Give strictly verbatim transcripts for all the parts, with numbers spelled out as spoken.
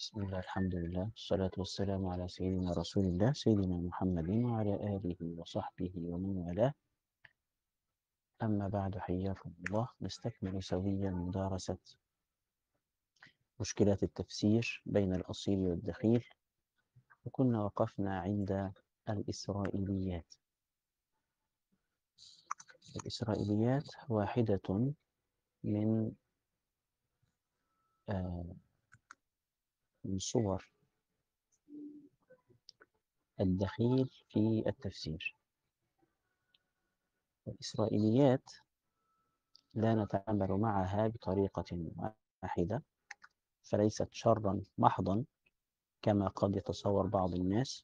بسم الله الحمد لله والصلاة والسلام على سيدنا رسول الله سيدنا محمد وعلى آله وصحبه ومن والاه. أما بعد، حياكم الله. نستكمل سويا مدارسة مشكلات التفسير بين الأصيل والدخيل، وكنا وقفنا عند الإسرائيليات. الإسرائيليات واحدة من آه من صور الدخيل في التفسير. الإسرائيليات لا نتعامل معها بطريقة واحدة، فليست شرا محضا كما قد يتصور بعض الناس،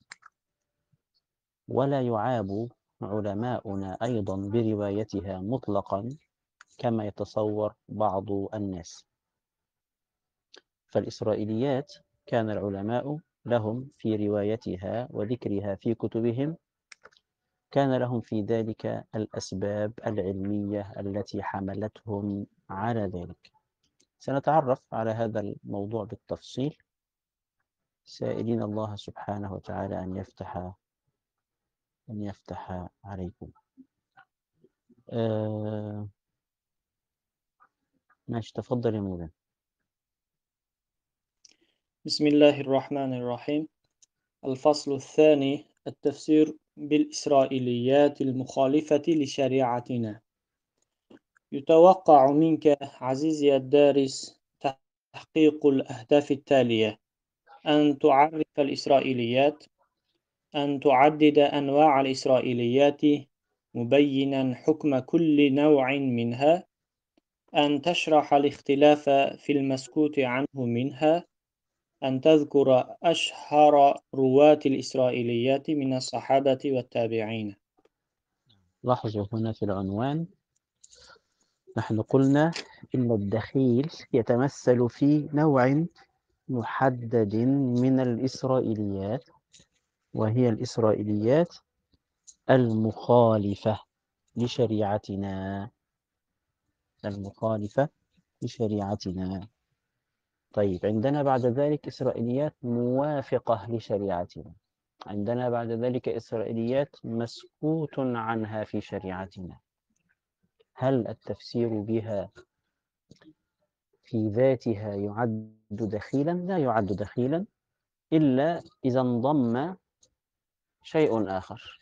ولا يعاب علماؤنا أيضا بروايتها مطلقا كما يتصور بعض الناس. فالإسرائيليات كان العلماء لهم في روايتها وذكرها في كتبهم، كان لهم في ذلك الأسباب العلمية التي حملتهم على ذلك. سنتعرف على هذا الموضوع بالتفصيل، سائلين الله سبحانه وتعالى أن يفتح أن يفتح عليكم. آه ماشي، تفضل يا مولانا. بسم الله الرحمن الرحيم. الفصل الثاني: التفسير بالإسرائيليات المخالفة لشريعتنا. يتوقع منك عزيزي الدارس تحقيق الأهداف التالية: أن تعرف الإسرائيليات، أن تعدد أنواع الإسرائيليات مبينا حكم كل نوع منها، أن تشرح الاختلاف في المسكوت عنه منها، أن تذكر أشهر رواة الإسرائيليات من الصحابة والتابعين. لاحظوا هنا في العنوان نحن قلنا إن الدخيل يتمثل في نوع محدد من الإسرائيليات، وهي الإسرائيليات المخالفة لشريعتنا المخالفة لشريعتنا. طيب، عندنا بعد ذلك إسرائيليات موافقة لشريعتنا، عندنا بعد ذلك إسرائيليات مسكوت عنها في شريعتنا. هل التفسير بها في ذاتها يعد دخيلا؟ لا يعد دخيلا إلا إذا انضم شيء آخر،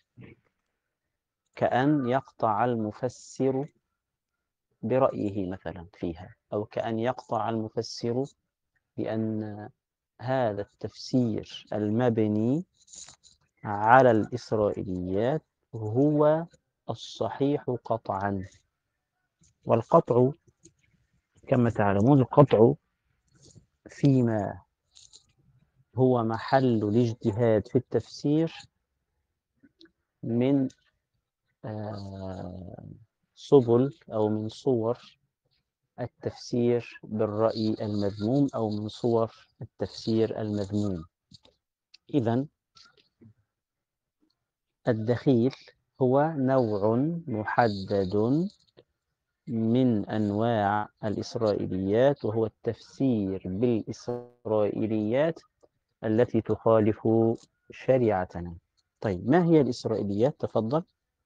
كأن يقطع المفسر برأيه مثلا فيها، أو كأن يقطع المفسر بأن هذا التفسير المبني على الإسرائيليات هو الصحيح قطعا. والقطع كما تعلمون، القطع فيما هو محل الاجتهاد في التفسير من آه سبل أو من صور التفسير بالرأي المذموم، أو من صور التفسير المذموم. إذن الدخيل هو نوع محدد من أنواع الإسرائيليات، وهو التفسير بالإسرائيليات التي تخالف شريعتنا. طيب، ما هي الإسرائيليات؟ تفضل.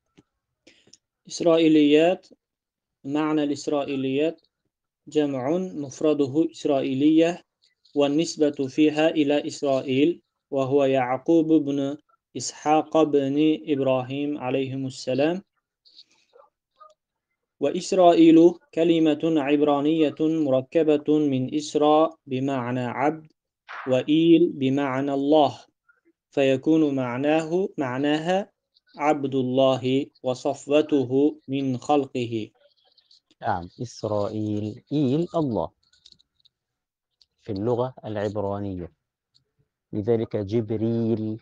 إسرائيليات، معنى الإسرائيليات جمع مفرده إسرائيلية، والنسبة فيها إلى إسرائيل، وهو يعقوب بن إسحاق بن إبراهيم عليهم السلام. وإسرائيل كلمة عبرانية مركبة من إسراء بمعنى عبد، وإيل بمعنى الله، فيكون معناه معناها عبد الله وصفوته من خلقه. نعم، إسرائيل، إيل الله في اللغة العبرانية، لذلك جبريل،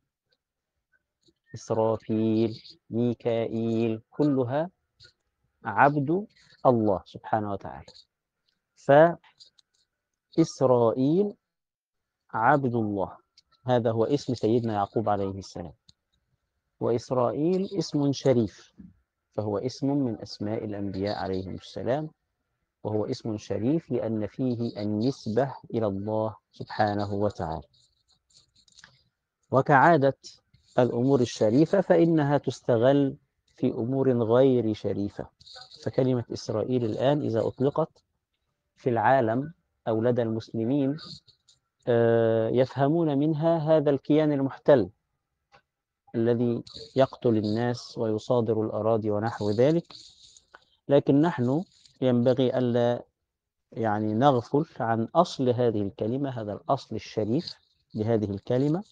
إسرافيل، ميكائيل، كلها عبد الله سبحانه وتعالى. فإسرائيل عبد الله، هذا هو اسم سيدنا يعقوب عليه السلام. وإسرائيل اسم شريف، فهو اسم من أسماء الأنبياء عليهم السلام، وهو اسم شريف لأن فيه النسبة إلى الله سبحانه وتعالى. وكعادة الأمور الشريفة فإنها تستغل في أمور غير شريفة. فكلمة إسرائيل الآن إذا أطلقت في العالم أو لدى المسلمين يفهمون منها هذا الكيان المحتل الذي يقتل الناس ويصادر الأراضي ونحو ذلك. لكن نحن ينبغي ألا يعني نغفل عن أصل هذه الكلمة، هذا الأصل الشريف لهذه الكلمة،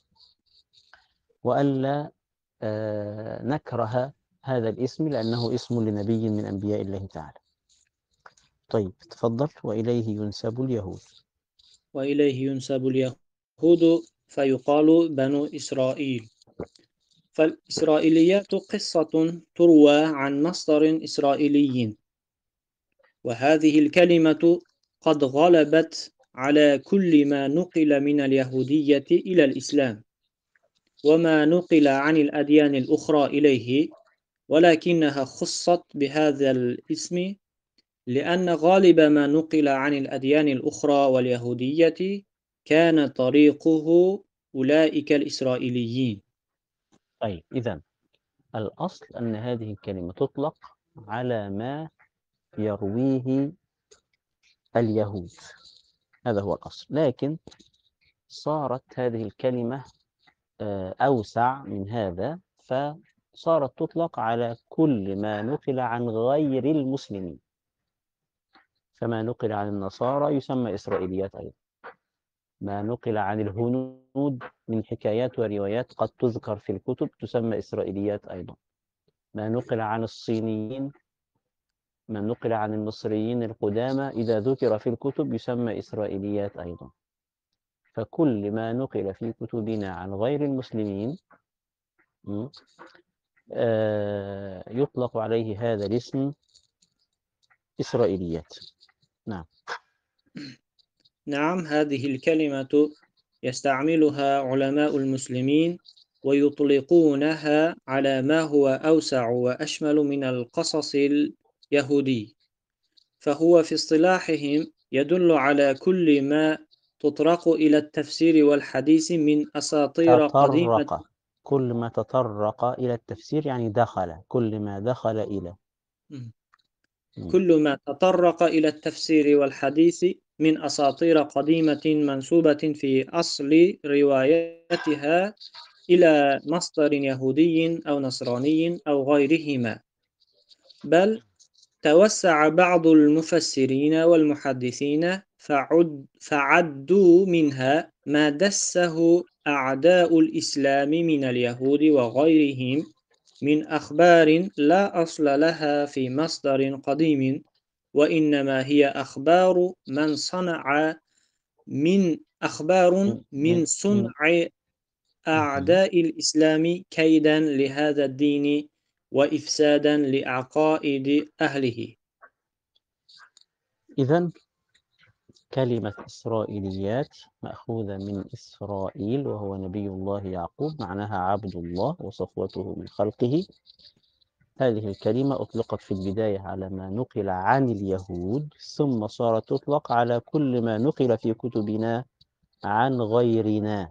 وألا آه نكره هذا الاسم لأنه اسم لنبي من أنبياء الله تعالى. طيب تفضل. وإليه ينسب اليهود. وإليه ينسب اليهود فيقال بنو إسرائيل. فالإسرائيليات قصة تروى عن مصدر إسرائيلي، وهذه الكلمة قد غلبت على كل ما نقل من اليهودية إلى الإسلام وما نقل عن الأديان الأخرى إليه، ولكنها خصت بهذا الاسم لأن غالب ما نقل عن الأديان الأخرى واليهودية كان طريقه أولئك الإسرائيليين. طيب إذن الأصل أن هذه الكلمة تطلق على ما يرويه اليهود، هذا هو الأصل. لكن صارت هذه الكلمة أوسع من هذا، فصارت تطلق على كل ما نقل عن غير المسلمين. فما نقل عن النصارى يسمى إسرائيليات أيضا، ما نقل عن الهنود من حكايات وروايات قد تذكر في الكتب تسمى إسرائيليات أيضا، ما نقل عن الصينيين، ما نقل عن المصريين القدامى إذا ذكر في الكتب يسمى إسرائيليات أيضا. فكل ما نقل في كتبنا عن غير المسلمين يطلق عليه هذا الاسم إسرائيليات. نعم. نعم، هذه الكلمة يستعملها علماء المسلمين ويطلقونها على ما هو أوسع وأشمل من القصص اليهودي، فهو في اصطلاحهم يدل على كل ما تطرق إلى التفسير والحديث من أساطير قديمة. تطرق، كل ما تطرق إلى التفسير يعني دخل، كل ما دخل إلى كل ما تطرق إلى التفسير والحديث من أساطير قديمة منسوبة في أصل روايتها إلى مصدر يهودي أو نصراني أو غيرهما. بل توسع بعض المفسرين والمحدثين فعد فعدوا منها ما دسه أعداء الإسلام من اليهود وغيرهم من أخبار لا أصل لها في مصدر قديم، وإنما هي أخبار من صنع من أخبار من صنع أعداء الإسلام كيدا لهذا الدين وإفسادا لعقائد أهله. إذن كلمة إسرائيليات مأخوذة من إسرائيل وهو نبي الله يعقوب، معناها عبد الله وصفوته من خلقه. هذه الكلمة أطلقت في البداية على ما نقل عن اليهود، ثم صارت تطلق على كل ما نقل في كتبنا عن غيرنا.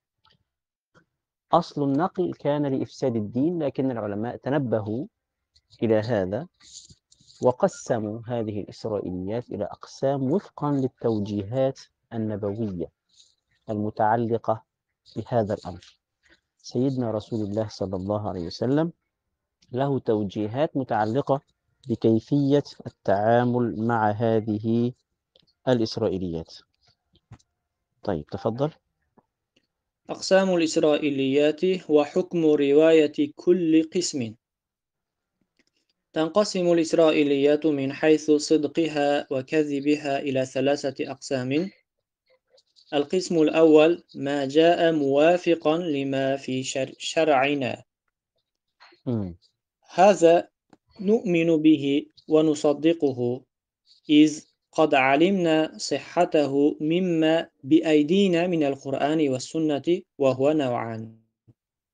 أصل النقل كان لإفساد الدين، لكن العلماء تنبهوا إلى هذا وقسموا هذه الإسرائيليات إلى أقسام وفقا للتوجيهات النبوية المتعلقة بهذا الأمر. سيدنا رسول الله صلى الله عليه وسلم له توجيهات متعلقة بكيفية التعامل مع هذه الإسرائيليات. طيب تفضل. أقسام الإسرائيليات وحكم رواية كل قسم. تنقسم الإسرائيليات من حيث صدقها وكذبها إلى ثلاثة أقسام. القسم الأول ما جاء موافقا لما في شرعنا، م. هذا نؤمن به ونصدقه إذ قد علمنا صحته مما بأيدينا من القرآن والسنة، وهو نوعان: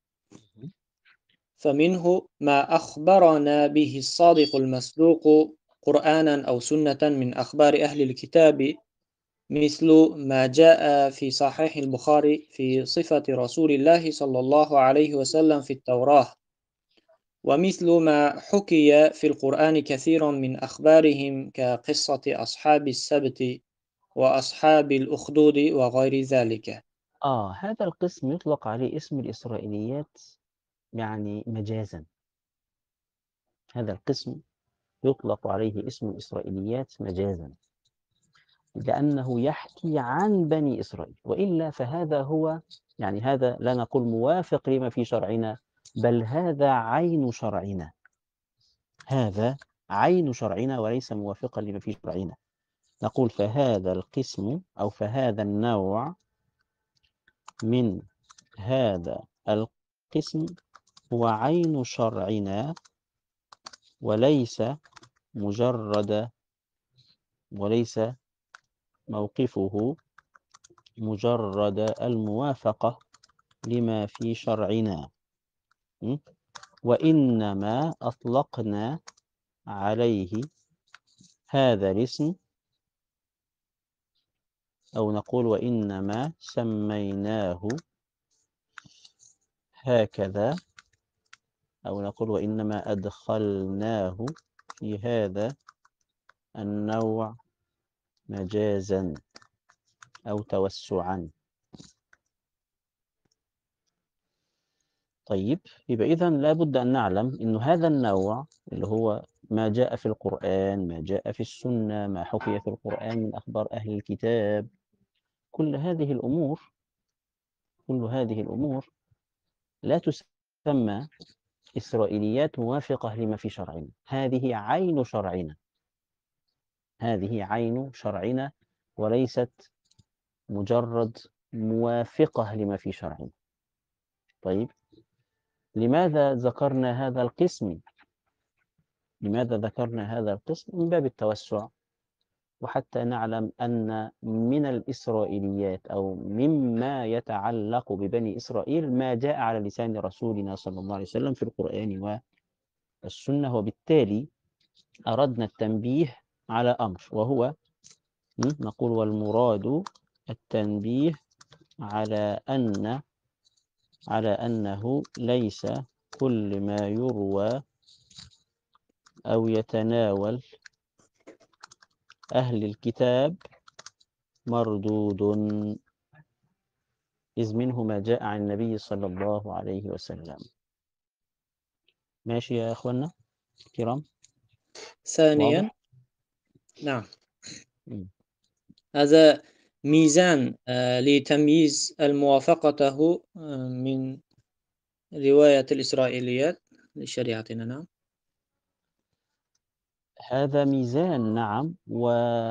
فمنه ما أخبرنا به الصادق المصدوق قرآنا أو سنة من أخبار أهل الكتاب، مثل ما جاء في صحيح البخاري في صفة رسول الله صلى الله عليه وسلم في التوراة، ومثل ما حكي في القرآن كثير من أخبارهم كقصة أصحاب السبت وأصحاب الأخدود وغير ذلك. آه هذا القسم يطلق عليه اسم الإسرائيليات، يعني مجازا. هذا القسم يطلق عليه اسم الإسرائيليات مجازا، لأنه يحكي عن بني إسرائيل، وإلا فهذا هو، يعني هذا لا نقول موافق لما في شرعنا، بل هذا عين شرعنا. هذا عين شرعنا وليس موافقا لما في شرعنا. نقول فهذا القسم أو فهذا النوع من هذا القسم هو عين شرعنا، وليس مجرد وليس موقفه مجرد الموافقة لما في شرعنا، م? وإنما أطلقنا عليه هذا الاسم، أو نقول وإنما سميناه هكذا، أو نقول وإنما أدخلناه في هذا النوع مجازا أو توسعا. طيب، يبقى إذن لابد أن نعلم أن هذا النوع اللي هو ما جاء في القرآن، ما جاء في السنة، ما حكي في القرآن من أخبار أهل الكتاب، كل هذه الأمور كل هذه الأمور لا تسمى إسرائيليات موافقة لما في شرعنا. هذه عين شرعنا، هذه عين شرعنا وليست مجرد موافقة لما في شرعنا. طيب، لماذا ذكرنا هذا القسم؟ لماذا ذكرنا هذا القسم؟ من باب التوسع، وحتى نعلم أن من الإسرائيليات أو مما يتعلق ببني إسرائيل ما جاء على لسان رسولنا صلى الله عليه وسلم في القرآن والسنة. وبالتالي أردنا التنبيه على أمر، وهو نقول والمراد التنبيه على أن على أنه ليس كل ما يروى أو يتناول أهل الكتاب مردود، إذ منه ما جاء عن النبي صلى الله عليه وسلم. ماشي يا أخوانا الكرام؟ ثانيا، واضح؟ نعم، م. هذا ميزان آه، لتمييز الموافقته آه، من رواية الإسرائيليات لشريعتنا. نعم. هذا ميزان، نعم، و...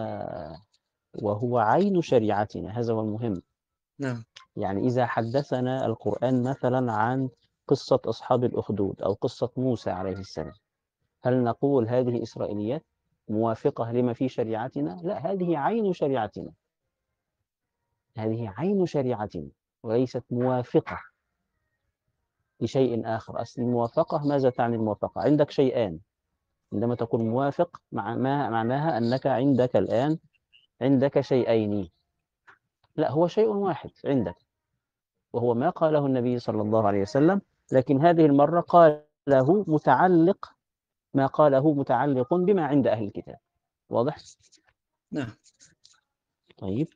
وهو عين شريعتنا، هذا هو المهم. نعم. يعني إذا حدثنا القرآن مثلا عن قصة أصحاب الأخدود أو قصة موسى عليه السلام، هل نقول هذه إسرائيليات موافقة لما في شريعتنا؟ لا، هذه عين شريعتنا، هذه عين شريعتنا وليست موافقة لشيء آخر. أصل الموافقة، ماذا تعني الموافقة؟ عندك شيئان، عندما تكون موافق مع ما معناها أنك عندك الآن عندك شيئين. لا، هو شيء واحد عندك، وهو ما قاله النبي صلى الله عليه وسلم، لكن هذه المرة قاله متعلق ما قاله متعلق بما عند أهل الكتاب. واضح؟ نعم. طيب.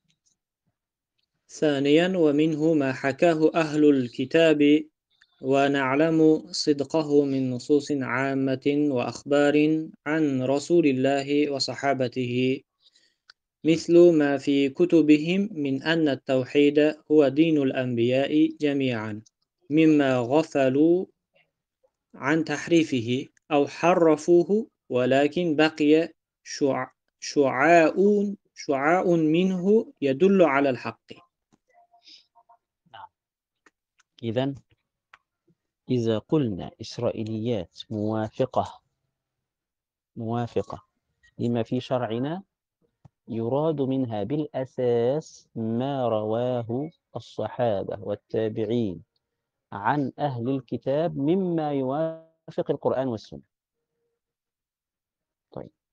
ثانيا، ومنه ما حكاه أهل الكتاب ونعلم صدقه من نصوص عامة وأخبار عن رسول الله وصحابته، مثل ما في كتبهم من أن التوحيد هو دين الأنبياء جميعا، مما غفلوا عن تحريفه أو حرفوه، ولكن بقي شع... شعاع شعاع منه يدل على الحق. نعم. إذن إذا قلنا إسرائيليات موافقة موافقة لما في شرعنا، يراد منها بالأساس ما رواه الصحابة والتابعين عن أهل الكتاب مما يوافق القرآن والسنة. طيب،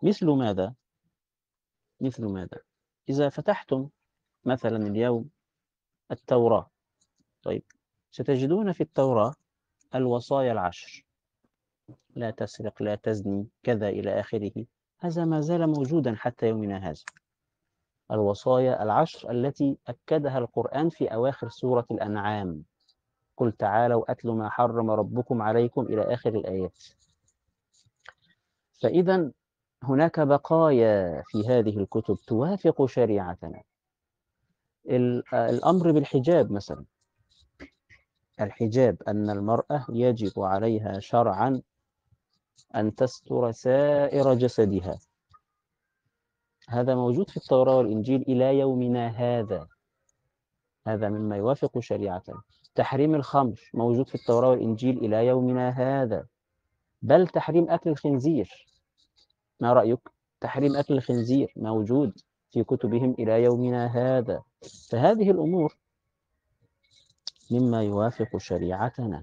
مثل ماذا؟ مثل ماذا؟ إذا فتحتم مثلا اليوم التوراة، طيب ستجدون في التوراة الوصايا العشر: لا تسرق، لا تزني، كذا إلى آخره. هذا ما زال موجودا حتى يومنا هذا، الوصايا العشر التي أكدها القرآن في أواخر سورة الأنعام: قل تعالوا أتل ما حرم ربكم عليكم إلى آخر الآيات. فإذا هناك بقايا في هذه الكتب توافق شريعتنا. الأمر بالحجاب مثلا، الحجاب أن المرأة يجب عليها شرعا أن تستر سائر جسدها، هذا موجود في التوراة والإنجيل إلى يومنا هذا، هذا مما يوافق شريعتنا. تحريم الخمر موجود في التوراة والإنجيل إلى يومنا هذا، بل تحريم أكل الخنزير، ما رأيك؟ تحريم أكل الخنزير موجود في كتبهم إلى يومنا هذا. فهذه الأمور مما يوافق شريعتنا.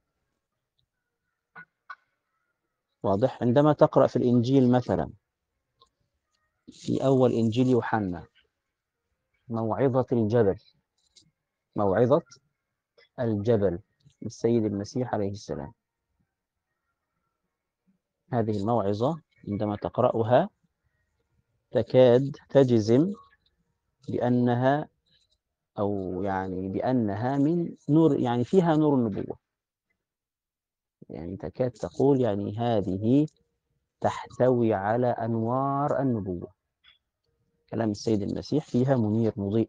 واضح؟ عندما تقرأ في الإنجيل مثلا في أول إنجيل يوحنا موعظة الجبل، موعظة الجبل السيد المسيح عليه السلام، هذه الموعظة عندما تقرأها تكاد تجزم بأنها أو يعني بأنها من نور، يعني فيها نور النبوة، يعني تكاد تقول يعني هذه تحتوي على أنوار النبوة، كلام السيد المسيح فيها منير مضيء.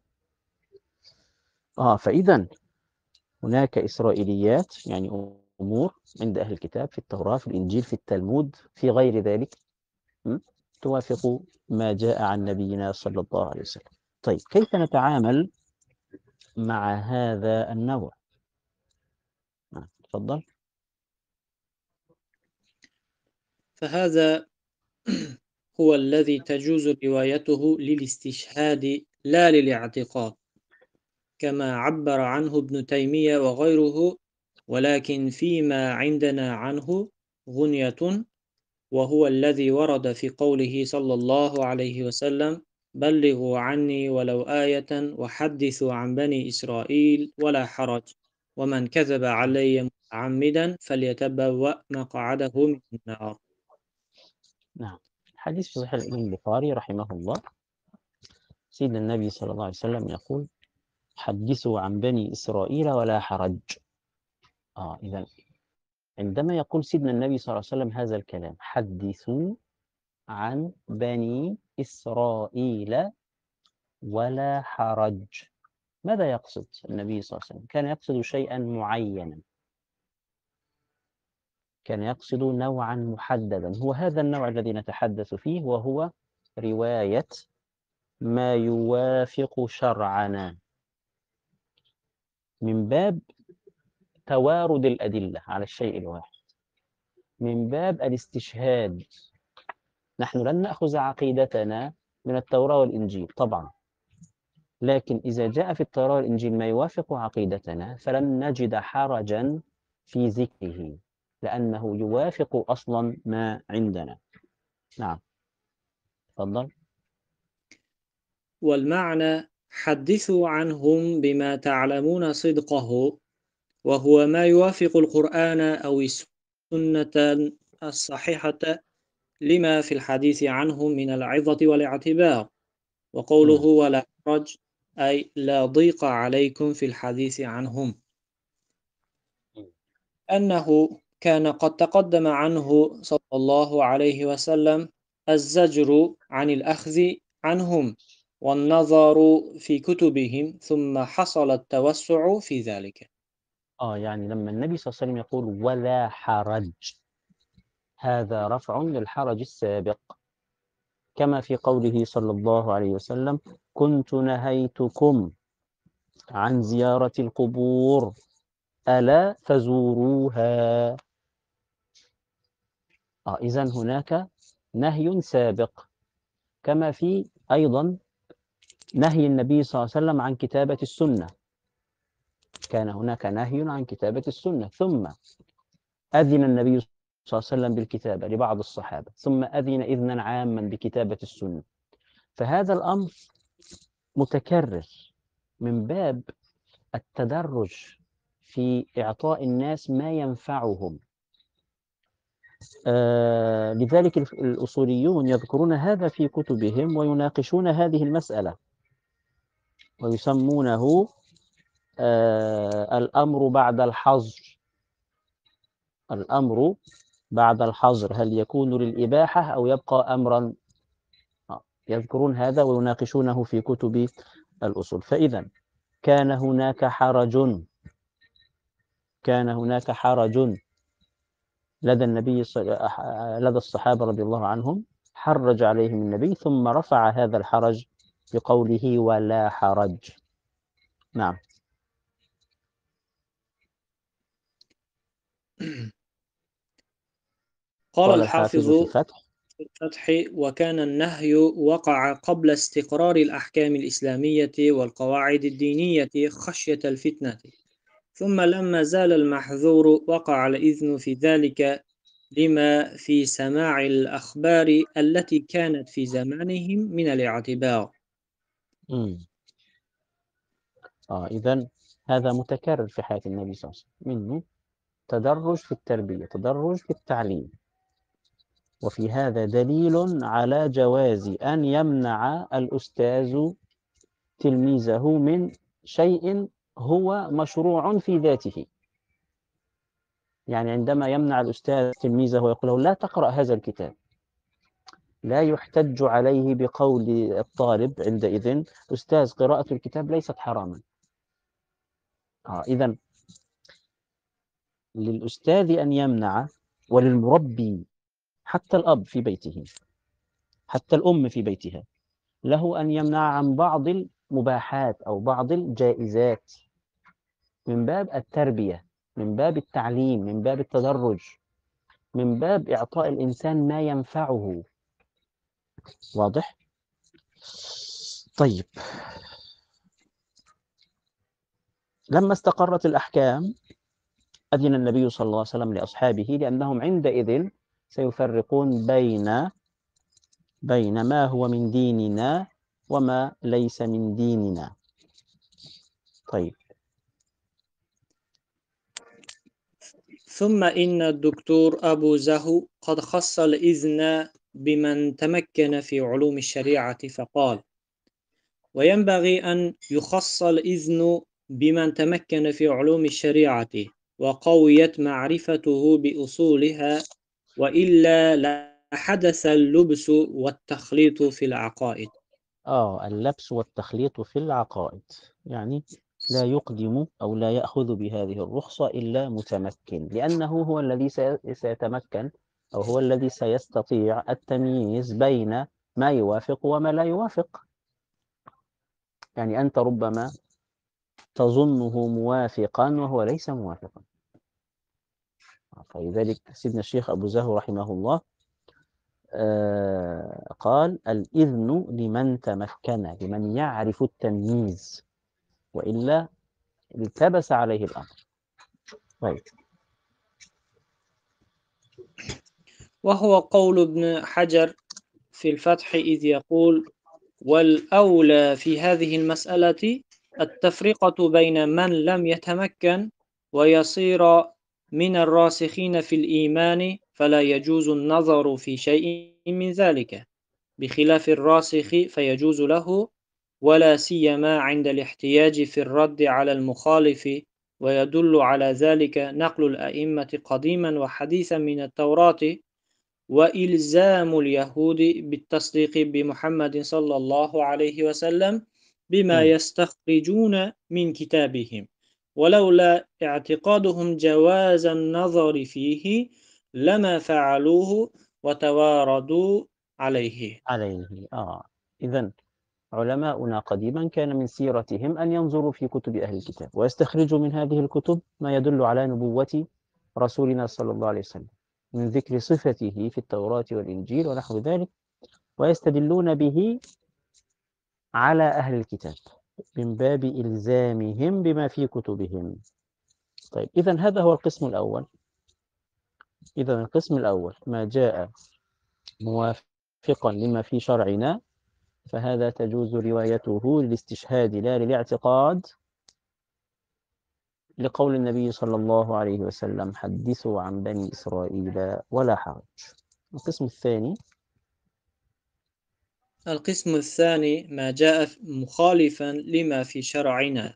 آه فإذا هناك إسرائيليات، يعني أمور عند أهل الكتاب في التوراة، في الإنجيل، في التلمود، في غير ذلك، م? توافق ما جاء عن نبينا صلى الله عليه وسلم. طيب كيف نتعامل مع هذا النوع؟ آه، تفضل. فهذا هو الذي تجوز روايته للاستشهاد لا للاعتقاد، كما عبر عنه ابن تيمية وغيره، ولكن فيما عندنا عنه غنية، وهو الذي ورد في قوله صلى الله عليه وسلم: بلغوا عني ولو آية وحدثوا عن بني إسرائيل ولا حرج، ومن كذب علي متعمدا فليتبوأ مقعده من النار. نعم، حديث في صحيح الإمام البخاري رحمه الله، سيدنا النبي صلى الله عليه وسلم يقول: حدثوا عن بني إسرائيل ولا حرج. آه إذا عندما يقول سيدنا النبي صلى الله عليه وسلم هذا الكلام، حدثوا عن بني إسرائيل ولا حرج، ماذا يقصد النبي صلى الله عليه وسلم؟ كان يقصد شيئا معينا، كان يقصد نوعا محددا، هو هذا النوع الذي نتحدث فيه، وهو رواية ما يوافق شرعنا من باب توارد الأدلة على الشيء الواحد، من باب الاستشهاد. نحن لن نأخذ عقيدتنا من التوراة والإنجيل طبعا، لكن إذا جاء في التوراة والإنجيل ما يوافق عقيدتنا فلن نجد حرجا في ذكره، لأنه يوافق أصلا ما عندنا. نعم، تفضل. والمعنى: حدثوا عنهم بما تعلمون صدقه، وهو ما يوافق القرآن أو السنة الصحيحة لما في الحديث عنهم من العظة والاعتبار. وقوله مم. ولا حرج أي لا ضيق عليكم في الحديث عنهم، أنه كان قد تقدم عنه صلى الله عليه وسلم الزجر عن الأخذ عنهم والنظر في كتبهم، ثم حصل التوسع في ذلك. آه يعني لما النبي صلى الله عليه وسلم يقول ولا حرج، هذا رفع للحرج السابق، كما في قوله صلى الله عليه وسلم: كنت نهيتكم عن زيارة القبور ألا فزوروها. آه إذن هناك نهي سابق، كما في أيضا نهي النبي صلى الله عليه وسلم عن كتابة السنة، كان هناك نهي عن كتابة السنة، ثم أذن النبي صلى الله عليه وسلم بالكتابة لبعض الصحابة، ثم أذن إذنا عاما بكتابة السنة. فهذا الأمر متكرر من باب التدرج في إعطاء الناس ما ينفعهم. آه لذلك الأصوليون يذكرون هذا في كتبهم ويناقشون هذه المسألة، ويسمونه آه الأمر بعد الحظر. الأمر بعد الحظر، هل يكون للإباحة أو يبقى أمرا؟ آه، يذكرون هذا ويناقشونه في كتب الأصول. فإذا كان هناك حرج كان هناك حرج لدى النبي لدى الصحابة رضي الله عنهم، حرج عليهم النبي ثم رفع هذا الحرج بقوله ولا حرج. نعم. قال قال الحافظ الحافظ في الفتح: في الفتح: وكان النهي وقع قبل استقرار الأحكام الإسلامية والقواعد الدينية خشية الفتنة، ثم لما زال المحظور وقع الإذن في ذلك لما في سماع الأخبار التي كانت في زمانهم من الاعتبار. مم. آه إذن هذا متكرر في حياة النبي صلى الله عليه وسلم، منه تدرج في التربية، تدرج في التعليم. وفي هذا دليل على جواز أن يمنع الأستاذ تلميذه من شيء هو مشروع في ذاته. يعني عندما يمنع الأستاذ تلميذه ويقول له لا تقرأ هذا الكتاب، لا يحتج عليه بقول الطالب عندئذ: أستاذ، قراءة الكتاب ليست حراما. آه إذن للأستاذ أن يمنع، وللمربي، حتى الأب في بيته، حتى الأم في بيتها، له أن يمنع عن بعض المباحات أو بعض الجائزات من باب التربية، من باب التعليم، من باب التدرج، من باب إعطاء الإنسان ما ينفعه. واضح؟ طيب، لما استقرت الأحكام أذن النبي صلى الله عليه وسلم لأصحابه، لأنهم عندئذ سيفرقون بين بين ما هو من ديننا وما ليس من ديننا. طيب. ثم إن الدكتور أبو زهو قد خص الإذن بمن تمكن في علوم الشريعة فقال: وينبغي أن يخص الإذن بمن تمكن في علوم الشريعة وقويت معرفته بأصولها، وإلا لحدث اللبس والتخليط في العقائد. آه اللبس والتخليط في العقائد، يعني لا يقدم أو لا يأخذ بهذه الرخصة إلا متمكن، لأنه هو الذي سيتمكن أو هو الذي سيستطيع التمييز بين ما يوافق وما لا يوافق. يعني أنت ربما تظنه موافقا وهو ليس موافقا. فلذلك سيدنا الشيخ أبو زهو رحمه الله آه قال: الإذن لمن تمكن، لمن يعرف التمييز، وإلا التبس عليه الأمر. طيب. وهو قول ابن حجر في الفتح إذ يقول: والأولى في هذه المسألة التفرقة بين من لم يتمكن ويصير من الراسخين في الإيمان فلا يجوز النظر في شيء من ذلك، بخلاف الراسخ فيجوز له، ولا سيما عند الاحتياج في الرد على المخالف. ويدل على ذلك نقل الأئمة قديما وحديثا من التوراة وإلزام اليهود بالتصديق بمحمد صلى الله عليه وسلم بما م. يستخرجون من كتابهم، ولولا اعتقادهم جواز النظر فيه لما فعلوه وتواردوا عليه. عليه. آه إذن علماؤنا قديما كان من سيرتهم أن ينظروا في كتب أهل الكتاب ويستخرجوا من هذه الكتب ما يدل على نبوة رسولنا صلى الله عليه وسلم، من ذكر صفته في التوراة والإنجيل ونحو ذلك، ويستدلون به على أهل الكتاب من باب إلزامهم بما في كتبهم. طيب، إذن هذا هو القسم الأول. إذا القسم الأول ما جاء موافقا لما في شرعنا فهذا تجوز روايته للاستشهاد لا للاعتقاد، لقول النبي صلى الله عليه وسلم حدثوا عن بني إسرائيل ولا حرج. القسم الثاني القسم الثاني ما جاء مخالفا لما في شرعنا،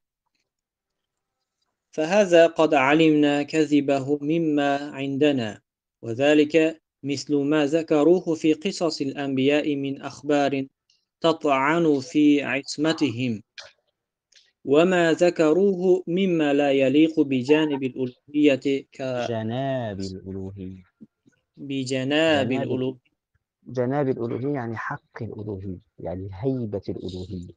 فهذا قد علمنا كذبه مما عندنا، وذلك مثل ما ذكروه في قصص الأنبياء من أخبار تطعن في عصمتهم، وما ذكروه مما لا يليق بجانب الألوهية ك جناب الألوهية. بجناب جناب الألوهية جناب الألوهية يعني حق الألوهية، يعني هيبة الألوهية.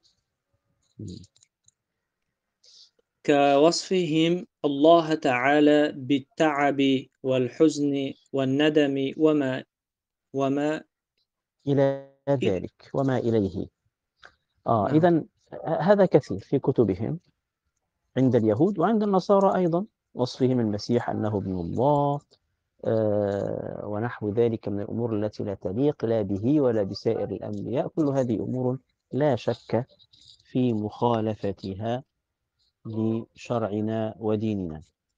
كوصفهم الله تعالى بالتعب والحزن والندم وما وما إلى إلى. ذلك وما إليه. آه نعم. إذا هذا كثير في كتبهم عند اليهود وعند النصارى أيضا، وصفهم المسيح أنه ابن الله آه ونحو ذلك من الأمور التي لا تليق لا به ولا بسائر الأنبياء. كل هذه أمور لا شك في مخالفتها لشرعنا وديننا.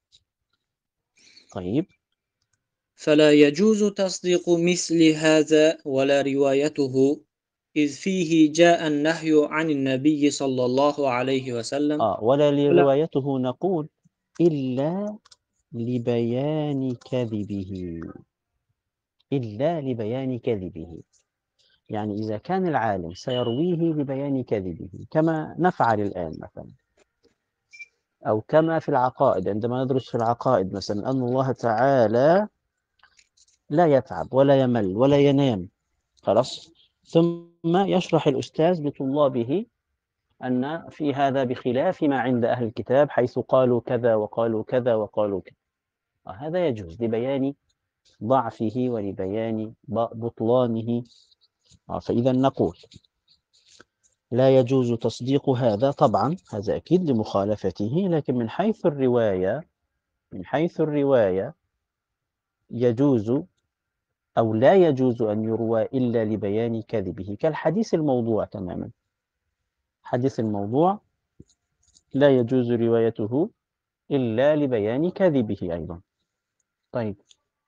طيب. فلا يجوز تصديق مثل هذا ولا روايته، إذ فيه جاء النهي عن النبي صلى الله عليه وسلم. آه ولا ولا لروايته نقول إلا لبيان كذبه، إلا لبيان كذبه. يعني إذا كان العالم سيرويه لبيان كذبه كما نفعل الآن مثلا، أو كما في العقائد عندما ندرس في العقائد مثلا أن الله تعالى لا يتعب ولا يمل ولا ينام، خلاص، ثم يشرح الأستاذ لطلابه أن في هذا بخلاف ما عند أهل الكتاب حيث قالوا كذا وقالوا كذا وقالوا كذا. هذا يجوز لبيان ضعفه ولبيان بطلانه. فإذا نقول لا يجوز تصديق هذا طبعا، هذا أكيد لمخالفته، لكن من حيث الرواية من حيث الرواية يجوز أو لا يجوز أن يروى إلا لبيان كذبه، كالحديث الموضوع تماما. حديث الموضوع لا يجوز روايته إلا لبيان كذبه أيضا. طيب.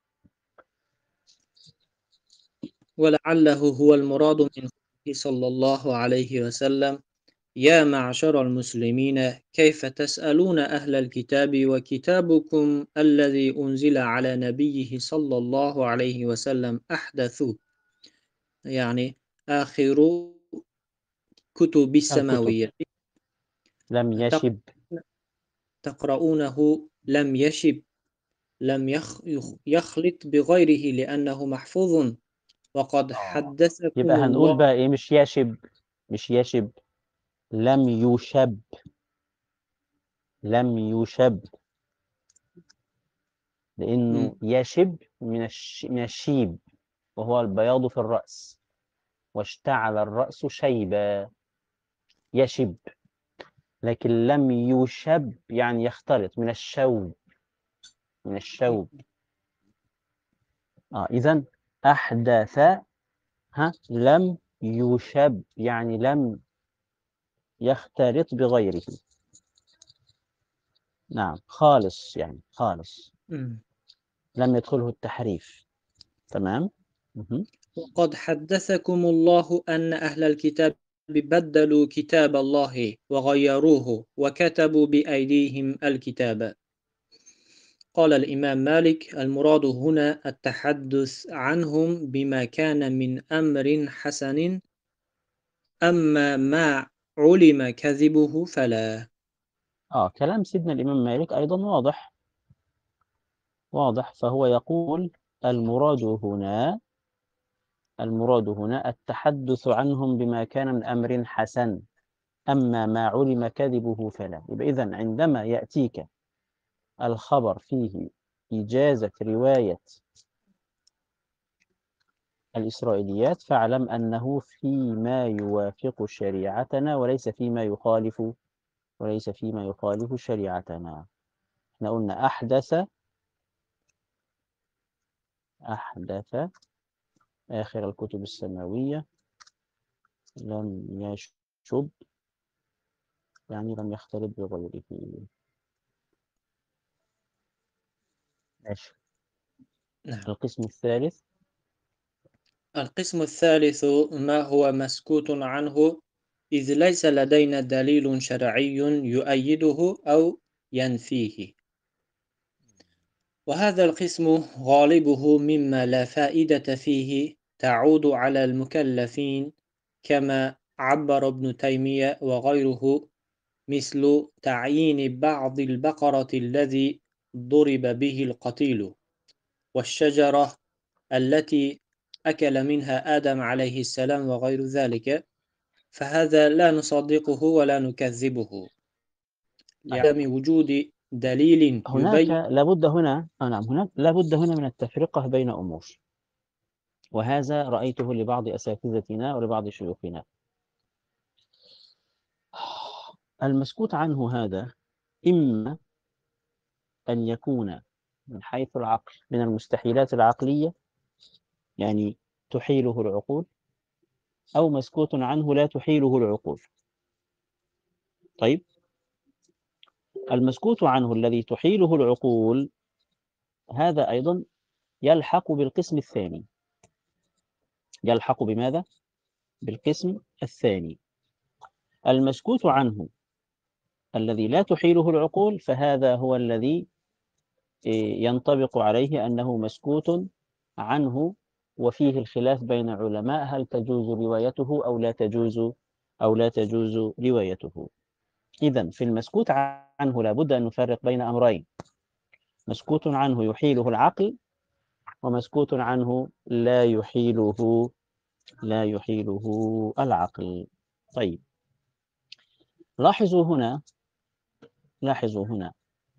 ولعله هو المراد من قوله صلى الله عليه وسلم: يا معشر المسلمين كيف تسألون أهل الكتاب وكتابكم الذي أنزل على نبيه صلى الله عليه وسلم أحدث، يعني آخر كتب الكتب السماوية، لم يشب. تقرؤونه لم يشب، لم يخ يخلط بغيره لأنه محفوظ، وقد آه. حدثكم يبقى هنقول الله. بقى إيه؟ مش يشب، مش يشب، لم يشب، لم يشب، م- لأنه يشب من الش... من الشيب، وهو البياض في الرأس، واشتعل الرأس شيبا، يشب. لكن لم يشب يعني يختلط من الشوب، من الشوب. آه إذن أحدث، ها، لم يشب يعني لم يختلط بغيره. نعم، خالص يعني خالص، م. لم يدخله التحريف. تمام. مهم. وقد حدثكم الله أن أهل الكتاب بدلوا كتاب الله وغيروه وكتبوا بأيديهم الكتاب. قال الإمام مالك: المراد هنا التحدث عنهم بما كان من أمر حسن، أما ما علم كذبه فلا. آه كلام سيدنا الإمام مالك أيضا واضح، واضح. فهو يقول المراد هنا المراد هنا التحدث عنهم بما كان من أمر حسن، أما ما علم كذبه فلا. يبقى إذن عندما يأتيك الخبر فيه إجازة رواية الإسرائيليات فاعلم أنه فيما يوافق شريعتنا وليس فيما يخالف وليس فيما يخالف شريعتنا. احنا قلنا أحدث أحدث آخر الكتب السماوية، لم يشب يعني لم يختلط بغيره. ماشي. نعم. القسم الثالث. القسم الثالث ما هو مسكوت عنه إذ ليس لدينا دليل شرعي يؤيده أو ينفيه. وهذا القسم غالبه مما لا فائدة فيه تعود على المكلفين، كما عبر ابن تيمية وغيره، مثل تعيين بعض البقرة الذي ضرب به القتيل، والشجرة التي أكل منها آدم عليه السلام وغير ذلك، فهذا لا نصدقه ولا نكذبه لعدم وجود دليل هناك يبين. لابد هنا آه نعم هناك لابد هنا من التفرقة بين أمور، وهذا رأيته لبعض أساتذتنا ولبعض شيوخنا. المسكوت عنه هذا إما أن يكون من حيث العقل من المستحيلات العقلية، يعني تحيله العقول، أو مسكوت عنه لا تحيله العقول. طيب، المسكوت عنه الذي تحيله العقول هذا أيضا يلحق بالقسم الثاني. يلحق بماذا؟ بالقسم الثاني. المسكوت عنه الذي لا تحيله العقول، فهذا هو الذي ينطبق عليه أنه مسكوت عنه، وفيه الخلاف بين العلماء هل تجوز روايته أو لا تجوز أو لا تجوز روايته. إذن في المسكوت عنه لابد أن نفرق بين أمرين: مسكوت عنه يحيله العقل، ومسكوت عنه لا يحيله لا يحيله العقل. طيب، لاحظوا هنا لاحظوا هنا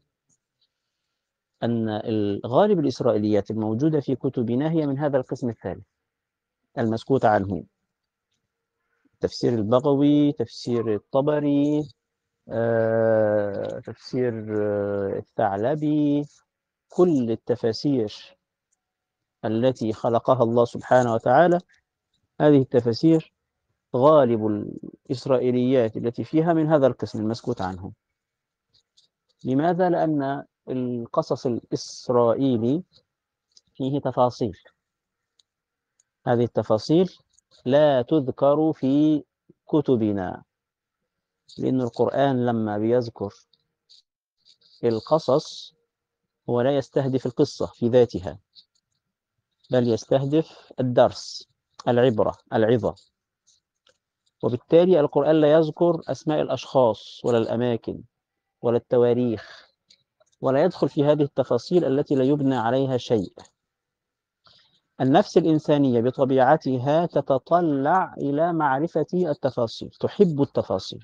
أن الغالب الإسرائيليات الموجودة في كتبنا هي من هذا القسم الثالث، المسكوت عنه. تفسير البغوي، تفسير الطبري، آه، تفسير آه، الثعلبي، كل التفاسير التي خلقها الله سبحانه وتعالى، هذه التفاسير غالب الإسرائيليات التي فيها من هذا القسم المسكوت عنه. لماذا؟ لأن القصص الإسرائيلي فيه تفاصيل، هذه التفاصيل لا تذكر في كتبنا، لأن القرآن لما بيذكر القصص هو لا يستهدف القصة في ذاتها، بل يستهدف الدرس، العبرة، العظة. وبالتالي القرآن لا يذكر أسماء الأشخاص ولا الأماكن ولا التواريخ، ولا يدخل في هذه التفاصيل التي لا يبنى عليها شيء. النفس الإنسانية بطبيعتها تتطلع إلى معرفة التفاصيل، تحب التفاصيل.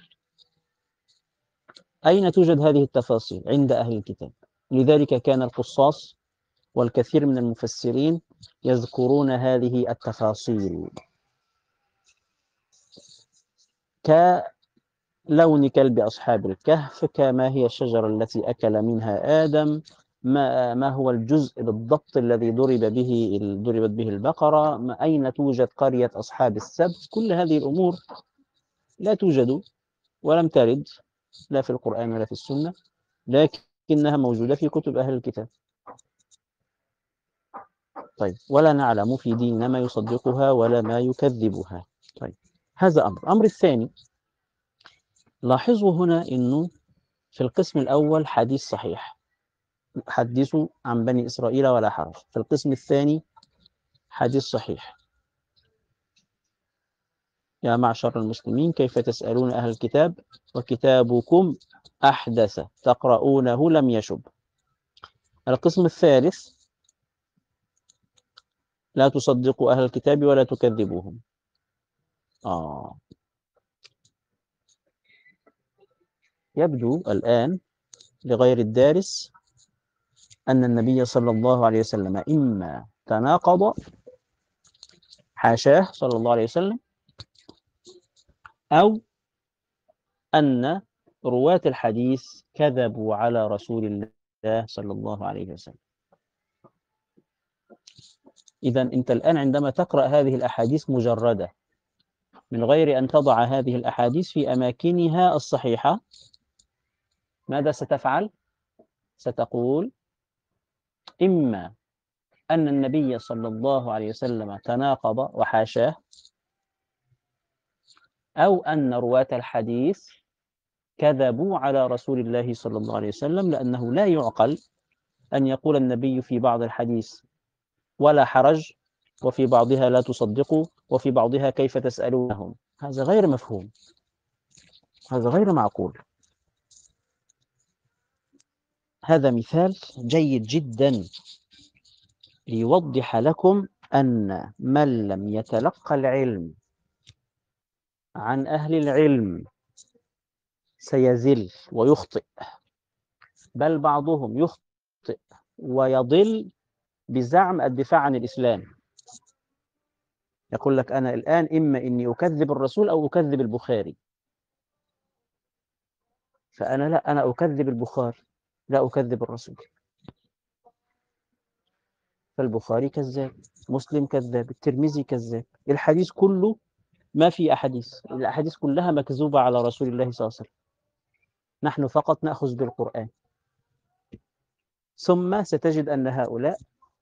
أين توجد هذه التفاصيل؟ عند أهل الكتاب. لذلك كان القصاص والكثير من المفسرين يذكرون هذه التفاصيل، كلون كلب أصحاب الكهف، كما هي الشجرة التي أكل منها آدم، ما, ما هو الجزء بالضبط الذي ضرب به ضربت به البقرة، ما أين توجد قرية أصحاب السبت. كل هذه الأمور لا توجد ولم ترد لا في القرآن ولا في السنة، لكنها موجودة في كتب أهل الكتاب. طيب، ولا نعلم في ديننا ما يصدقها ولا ما يكذبها. طيب، هذا أمر. الأمر الثاني، لاحظوا هنا أنه في القسم الأول حديث صحيح، حدثوا عن بني إسرائيل ولا حرج. في القسم الثاني حديث صحيح: يا معشر المسلمين كيف تسألون أهل الكتاب وكتابكم أحدث تقرؤونه لم يشب. القسم الثالث: لا تصدقوا أهل الكتاب ولا تكذبوهم. آه. يبدو الآن لغير الدارس أن النبي صلى الله عليه وسلم إما تناقض، حاشاه صلى الله عليه وسلم، أو أن رواة الحديث كذبوا على رسول الله صلى الله عليه وسلم. إذا أنت الآن عندما تقرأ هذه الأحاديث مجردة من غير أن تضع هذه الأحاديث في أماكنها الصحيحة، ماذا ستفعل؟ ستقول إما أن النبي صلى الله عليه وسلم تناقض وحاشاه، أو أن رواة الحديث كذبوا على رسول الله صلى الله عليه وسلم، لأنه لا يعقل أن يقول النبي في بعض الحديث ولا حرج، وفي بعضها لا تصدقوا، وفي بعضها كيف تسألونهم. هذا غير مفهوم، هذا غير معقول. هذا مثال جيد جدا ليوضح لكم أن من لم يتلقى العلم عن أهل العلم سيزل ويخطئ، بل بعضهم يخطئ ويضل بزعم الدفاع عن الإسلام. يقول لك أنا الآن إما إني أكذب الرسول أو أكذب البخاري، فأنا لا، أنا أكذب البخاري لا أكذب الرسول. فالبخاري كذاب، مسلم كذاب، الترمذي كذاب، الحديث كله ما في أحاديث، الأحاديث كلها مكذوبة على رسول الله صلى الله عليه وسلم. نحن فقط نأخذ بالقرآن. ثم ستجد أن هؤلاء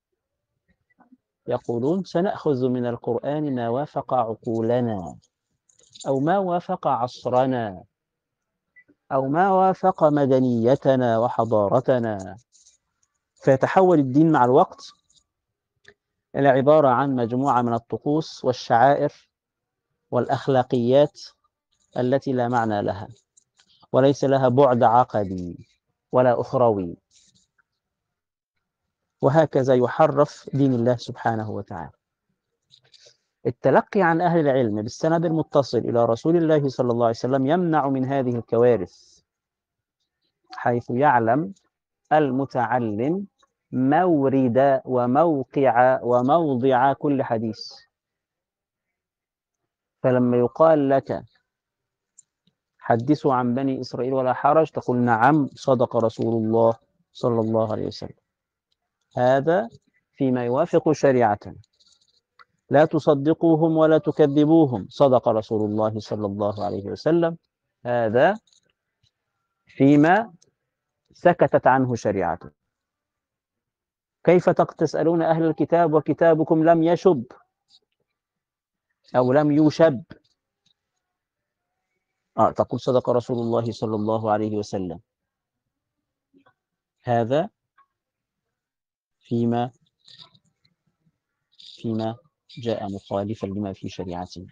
يقولون سنأخذ من القرآن ما وافق عقولنا، أو ما وافق عصرنا، أو ما وافق مدنيتنا وحضارتنا. فيتحول الدين مع الوقت إلى عبارة عن مجموعة من الطقوس والشعائر والأخلاقيات التي لا معنى لها، وليس لها بعد عقدي ولا أخروي. وهكذا يحرف دين الله سبحانه وتعالى. التلقي عن أهل العلم بالسند المتصل إلى رسول الله صلى الله عليه وسلم يمنع من هذه الكوارث، حيث يعلم المتعلم مورد وموقع وموضع كل حديث. فلما يقال لك حدثوا عن بني إسرائيل ولا حرج، تقول نعم صدق رسول الله صلى الله عليه وسلم. هذا فيما يوافق شريعتنا. لا تصدقوهم ولا تكذبوهم، صدق رسول الله صلى الله عليه وسلم. هذا فيما سكتت عنه شريعته. كيف تسألون أهل الكتاب وكتابكم لم يشب أو لم يوشب؟ آه تقول صدق رسول الله صلى الله عليه وسلم. هذا فيما فيما جاء مخالفا لما في شريعتنا.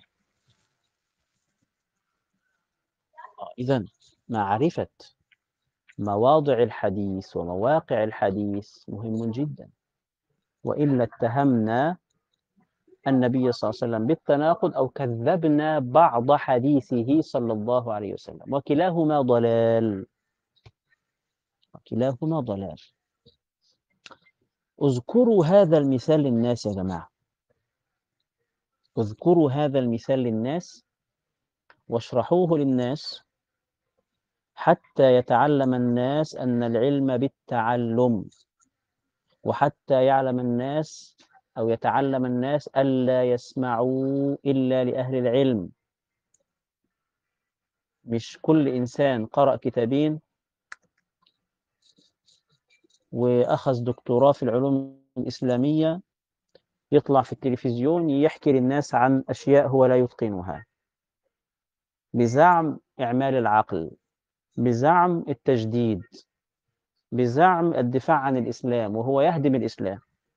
آه إذن معرفة مواضع الحديث ومواقع الحديث مهم جدا، وإلا اتهمنا النبي صلى الله عليه وسلم بالتناقض أو كذبنا بعض حديثه صلى الله عليه وسلم، وكلاهما ضلال، وكلاهما ضلال. اذكروا هذا المثال للناس يا جماعة، اذكروا هذا المثال للناس واشرحوه للناس حتى يتعلم الناس أن العلم بالتعلم، وحتى يعلم الناس أو يتعلم الناس ألا يسمعوا إلا لأهل العلم. مش كل إنسان قرأ كتابين وأخذ دكتوراه في العلوم الإسلامية يطلع في التلفزيون يحكي للناس عن أشياء هو لا يتقنها، بزعم إعمال العقل، بزعم التجديد، بزعم الدفاع عن الإسلام، وهو يهدم الإسلام.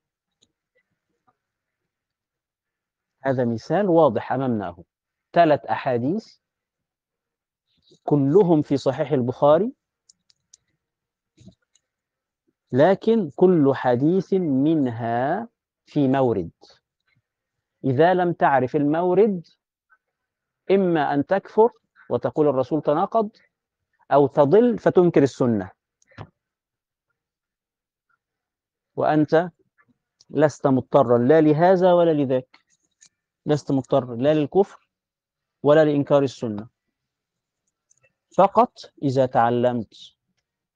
هذا مثال واضح أمامنا أهو. ثلاث أحاديث كلهم في صحيح البخاري، لكن كل حديث منها في مورد. إذا لم تعرف المورد إما أن تكفر وتقول الرسول تناقض، أو تضل فتنكر السنة، وأنت لست مضطرا لا لهذا ولا لذاك، لست مضطر لا للكفر ولا لإنكار السنة. فقط إذا تعلمت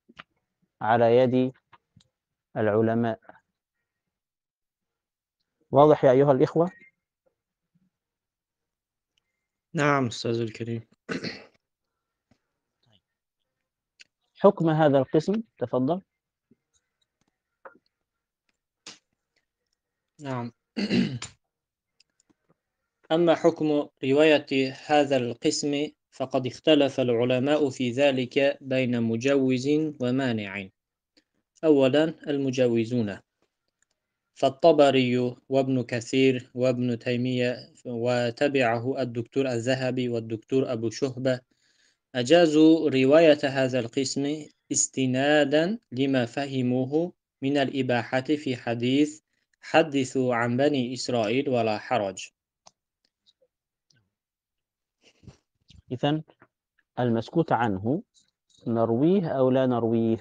على يد العلماء واضح يا أيها الإخوة؟ نعم أستاذ الكريم. حكم هذا القسم، تفضل. نعم. أما حكم رواية هذا القسم فقد اختلف العلماء في ذلك بين مجوز ومانع. أولا المجوزون، فالطبري وابن كثير وابن تيمية وتبعه الدكتور الذهبي والدكتور أبو شهبة أجازوا رواية هذا القسم استنادا لما فهموه من الإباحة في حديث حدثوا عن بني إسرائيل ولا حرج. إذن المسكوت عنه نرويه أو لا نرويه؟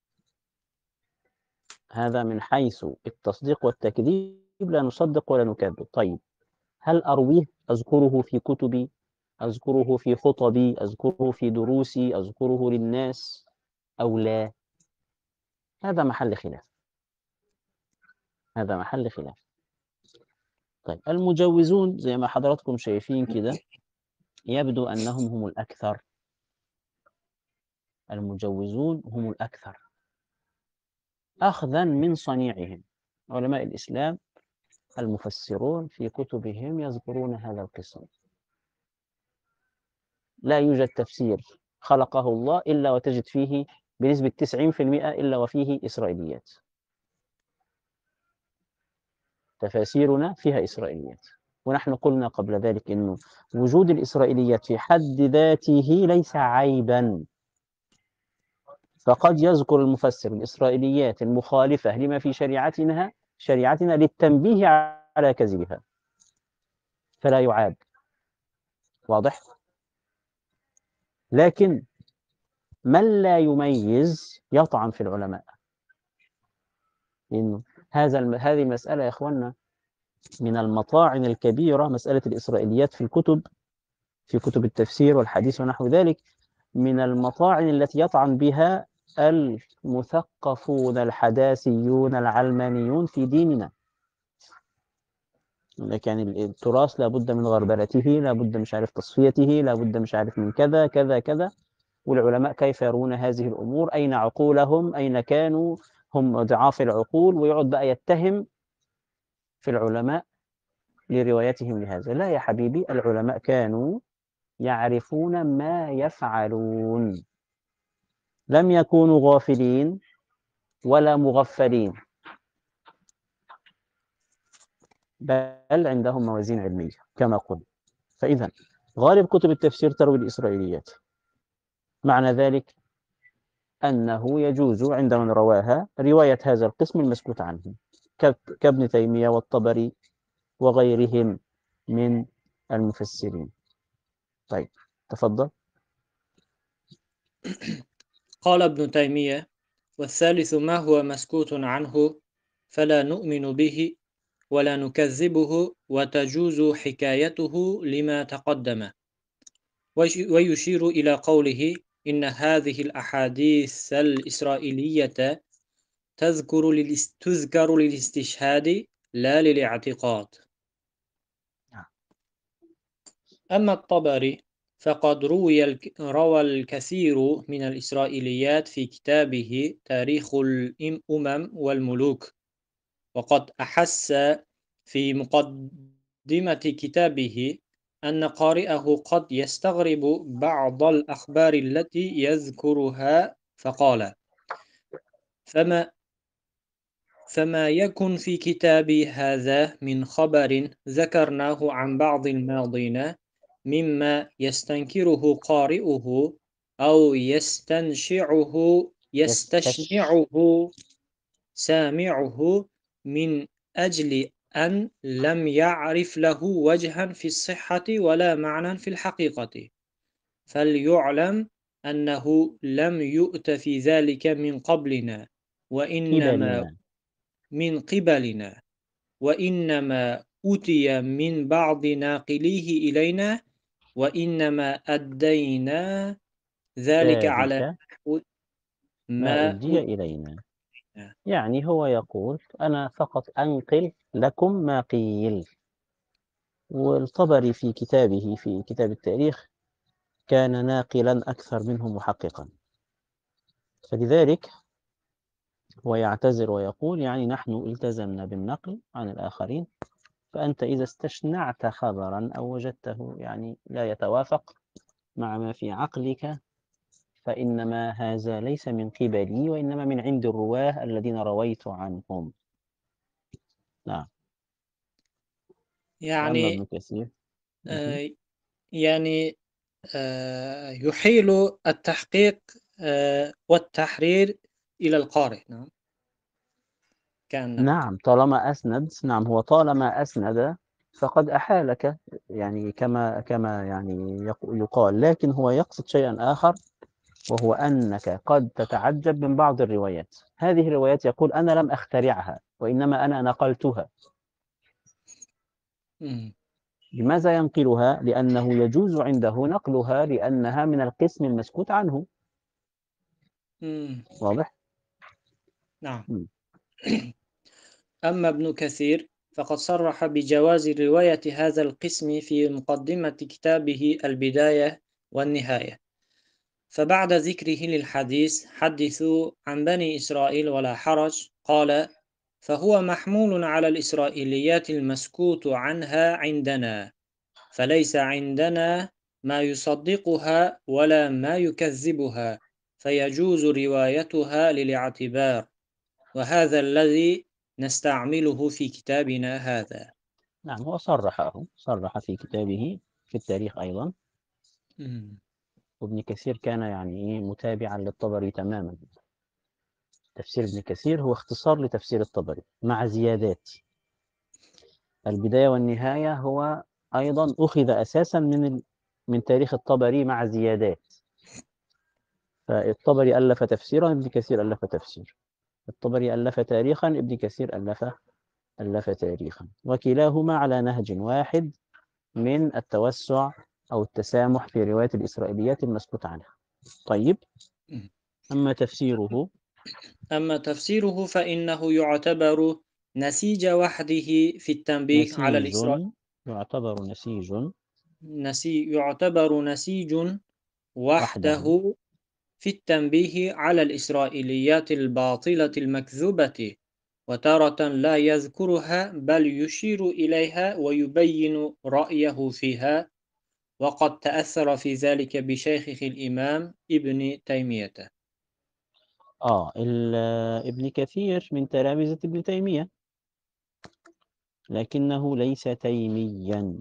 هذا من حيث التصديق والتكذيب، لا نصدق ولا نكذب. طيب، هل أرويه؟ أذكره في كتبي، أذكره في خطبي، أذكره في دروسي، أذكره للناس أو لا؟ هذا محل خلاف، هذا محل خلاف. طيب، المجوزون زي ما حضراتكم شايفين كده يبدو أنهم هم الأكثر، المجوزون هم الأكثر أخذا من صنيعهم. علماء الإسلام المفسرون في كتبهم يذكرون هذا القسم. لا يوجد تفسير خلقه الله إلا وتجد فيه بنسبة تسعين في المئة إلا وفيه إسرائيليات. تفاسيرنا فيها إسرائيليات، ونحن قلنا قبل ذلك أنه وجود الإسرائيليات في حد ذاته ليس عيبا، فقد يذكر المفسر الإسرائيليات المخالفة لما في شريعتنا شريعتنا للتنبيه على كذبها، فلا يعاب. واضح؟ لكن من لا يميز يطعن في العلماء. إنه هذا الم... هذه المسألة يا إخواننا من المطاعن الكبيرة، مسألة الإسرائيليات في الكتب، في كتب التفسير والحديث ونحو ذلك، من المطاعن التي يطعن بها المثقفون الحداثيون العلمانيون في ديننا. لكن التراث لابد من غربلته، لابد مش عارف تصفيته، لابد مش عارف من كذا كذا كذا. والعلماء كيف يرون هذه الأمور؟ أين عقولهم؟ أين كانوا؟ هم ضعاف العقول، ويقعد بقى يتهم في العلماء لروايتهم لهذا. لا يا حبيبي، العلماء كانوا يعرفون ما يفعلون، لم يكونوا غافلين ولا مغفلين، بل عندهم موازين علمية كما قلت. فإذا غالب كتب التفسير تروي الإسرائيليات، معنى ذلك أنه يجوز عند من رواها رواية هذا القسم المسكوت عنه، كابن تيمية والطبري وغيرهم من المفسرين. طيب، تفضل. قال ابن تيمية: والثالث ما هو مسكوت عنه فلا نؤمن به ولا نكذبه وتجوز حكايته لما تقدم. ويشير إلى قوله: إن هذه الأحاديث الإسرائيلية تذكر تذكر للاستشهاد لا للاعتقاد. أما الطبري فقد روي روى الكثير من الإسرائيليات في كتابه تاريخ الأمم والملوك، وقد أحس في مقدمة كتابه أن قارئه قد يستغرب بعض الأخبار التي يذكرها، فقال: فما فما يكن في كتابي هذا من خبر ذكرناه عن بعض الماضين مما يستنكره قارئه أو يستنشعه يستش يستشنعه سامعه من أجل أن لم يعرف له وجها في الصحة ولا معنى في الحقيقة، فليعلم أنه لم يؤت في ذلك من قبلنا وإنما قبلنا. من قبلنا وإنما أُتي من بعض ناقليه إلينا وإنما أدينا ذلك على ذلك نحو ما ما أدي إلينا. يعني هو يقول أنا فقط أنقل لكم ما قيل. والطبري في كتابه في كتاب التاريخ كان ناقلا أكثر منه محققا، فلذلك هو يعتذر ويقول يعني نحن التزمنا بالنقل عن الآخرين، فأنت إذا استشنعت خبرا أو وجدته يعني لا يتوافق مع ما في عقلك فإنما هذا ليس من قبلي وإنما من عند الرواه الذين رويت عنهم. نعم. وأما ابن يعني كثير مهم. آه، يعني آه، يحيل التحقيق آه، والتحرير إلى القارئ. نعم، كأنه. نعم طالما أسند، نعم هو طالما أسند فقد أحالك، يعني كما كما يعني يق- يقال، لكن هو يقصد شيئا آخر، وهو أنك قد تتعجب من بعض الروايات. هذه الروايات يقول أنا لم أخترعها وإنما أنا نقلتها. مم. لماذا ينقلها؟ لأنه يجوز عنده نقلها لأنها من القسم المسكوت عنه. مم. واضح؟ نعم. مم. أما ابن كثير فقد صرح بجواز رواية هذا القسم في مقدمة كتابه البداية والنهاية، فبعد ذكره للحديث حدثوا عن بني إسرائيل ولا حرج، قال: فهو محمول على الإسرائيليات المسكوت عنها عندنا، فليس عندنا ما يصدقها ولا ما يكذبها، فيجوز روايتها للاعتبار، وهذا الذي نستعمله في كتابنا هذا. نعم هو صرحه صرح في كتابه في التاريخ أيضا. مم. وابن كثير كان يعني إيه متابعا للطبري تماما. تفسير ابن كثير هو اختصار لتفسير الطبري مع زيادات. البداية والنهاية هو أيضا أخذ أساسا من ال... من تاريخ الطبري مع زيادات. فالطبري ألف تفسيرا، ابن كثير ألف تفسير. الطبري ألف تاريخا، ابن كثير ألف ألف تاريخا، وكلاهما على نهج واحد من التوسع أو التسامح في رواية الإسرائيليات المسكوت عنها. طيب، مم. أما تفسيره أما تفسيره فإنه يعتبر نسيج وحده في التنبيه على نسيج، الإسراء يعتبر نسيج نسي يعتبر نسيج وحده. وحده في التنبيه على الإسرائيليات الباطلة المكذوبة، وتارة لا يذكرها بل يشير إليها ويبين رأيه فيها، وقد تأثر في ذلك بشيخه الإمام ابن تيمية. آه ال- ابن كثير من تلامذة ابن تيمية، لكنه ليس تيميا،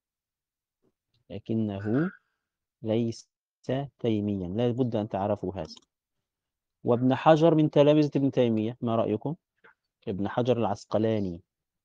لكنه ليس تيميا، لا بد أن تعرفوا هذا. وابن حجر من تلامذة ابن تيمية، ما رأيكم؟ ابن حجر العسقلاني،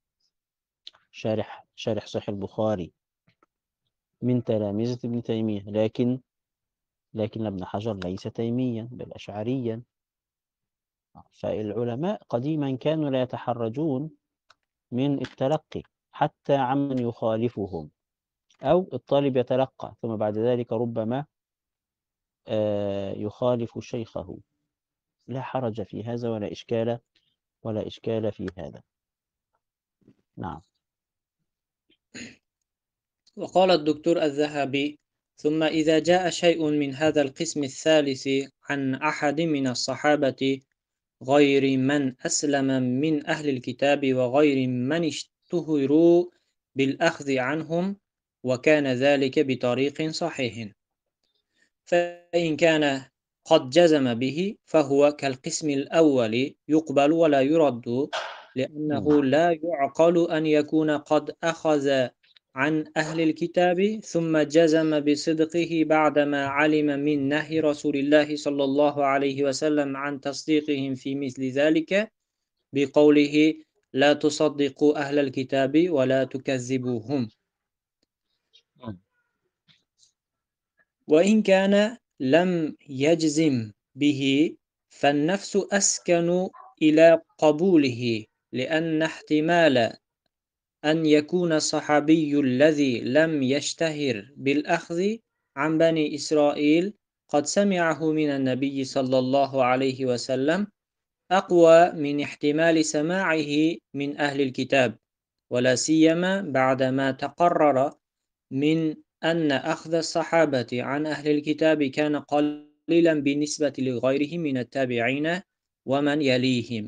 شارح شارح صحيح البخاري، من تلامذة ابن تيمية، لكن لكن ابن حجر ليس تيميا بل أشعريا. فالعلماء قديما كانوا لا يتحرجون من التلقي حتى عمن يخالفهم، أو الطالب يتلقى ثم بعد ذلك ربما آه، يخالف شيخه. لا حرج في هذا ولا إشكال ولا إشكال في هذا. نعم. وقال الدكتور الذهبي: ثم إذا جاء شيء من هذا القسم الثالث عن أحد من الصحابة غير من أسلم من أهل الكتاب وغير من اشتهروا بالأخذ عنهم، وكان ذلك بطريق صحيح، فإن كان قد جزم به فهو كالقسم الأول يقبل ولا يرد، مم. لأنه لا يعقل أن يكون قد أخذ عن أهل الكتاب ثم جزم بصدقه بعدما علم من نهي رسول الله صلى الله عليه وسلم عن تصديقهم في مثل ذلك بقوله: لا تصدقوا أهل الكتاب ولا تكذبوهم. مم. وإن كان لم يجزم به فالنفس أسكن إلى قبوله، لأن احتمال أن يكون الصحابي الذي لم يشتهر بالأخذ عن بني إسرائيل قد سمعه من النبي صلى الله عليه وسلم، أقوى من احتمال سماعه من أهل الكتاب، ولا سيما بعدما تقرر من أن أخذ الصحابة عن أهل الكتاب كان قليلا بالنسبة لغيرهم من التابعين ومن يليهم.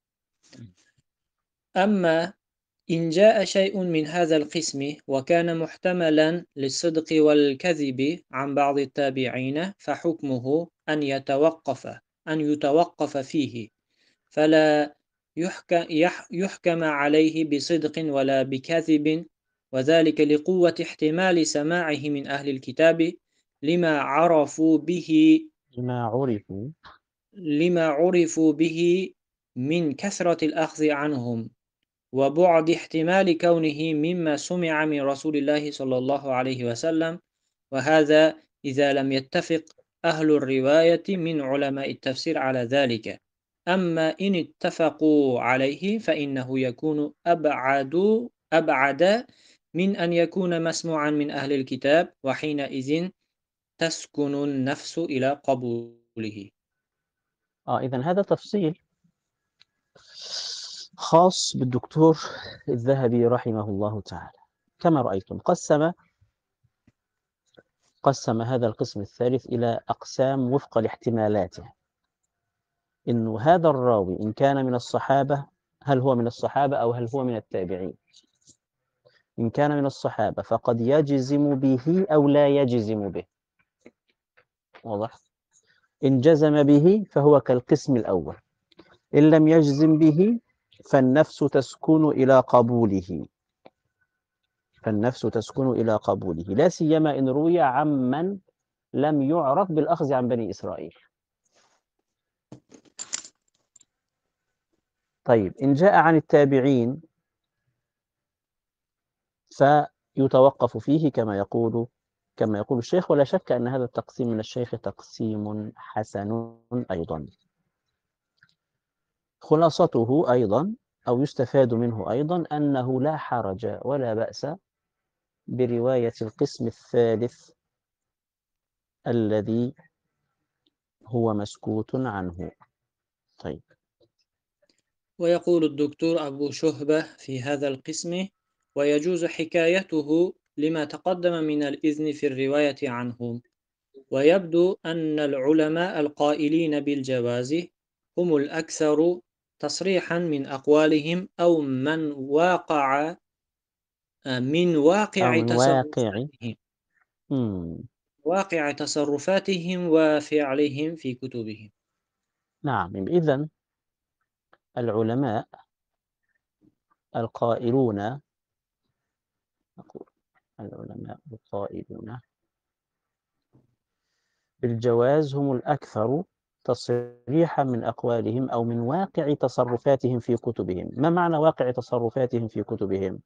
أما إن جاء شيء من هذا القسم وكان محتملا للصدق والكذب عن بعض التابعين فحكمه أن يتوقف أن يتوقف فيه، فلا يحكم, يحكم عليه بصدق ولا بكذب، وذلك لقوة احتمال سماعه من أهل الكتاب لما عرفوا به لما عرفوا لما عرفوا به من كثرة الأخذ عنهم، وبعد احتمال كونه مما سمع من رسول الله صلى الله عليه وسلم، وهذا إذا لم يتفق أهل الرواية من علماء التفسير على ذلك. أما إن اتفقوا عليه فإنه يكون أبعد أبعد من أن يكون مسموعا من أهل الكتاب، وحينئذ تسكن النفس إلى قبوله. آه إذن هذا تفصيل خاص بالدكتور الذهبي رحمه الله تعالى. كما رأيتم قسم قسم هذا القسم الثالث إلى أقسام وفق لاحتمالاته، إنه هذا الراوي إن كان من الصحابة، هل هو من الصحابة أو هل هو من التابعين؟ إن كان من الصحابة فقد يجزم به أو لا يجزم به، واضح؟ إن جزم به فهو كالقسم الأول، إن لم يجزم به فالنفس تسكن إلى قبوله فالنفس تسكن إلى قبوله لا سيما إن روي عمن لم يعرف بالأخذ عن بني إسرائيل. طيب إن جاء عن التابعين فيتوقف فيه كما يقول كما يقول الشيخ، ولا شك أن هذا التقسيم من الشيخ تقسيم حسن أيضا. خلاصته أيضا أو يستفاد منه أيضا أنه لا حرج ولا بأس برواية القسم الثالث الذي هو مسكوت عنه. طيب. ويقول الدكتور أبو شهبة في هذا القسم: ويجوز حكايته لما تقدم من الإذن في الرواية عنهم، ويبدو أن العلماء القائلين بالجواز هم الأكثر تصريحا من أقوالهم أو من واقع من أو واقع من واقع تصرفاتهم مم. واقع تصرفاتهم وفعلهم في كتبهم. نعم، إذن العلماء القائلون نقول العلماء القائلون بالجواز هم الأكثر تصريحا من أقوالهم أو من واقع تصرفاتهم في كتبهم. ما معنى واقع تصرفاتهم في كتبهم؟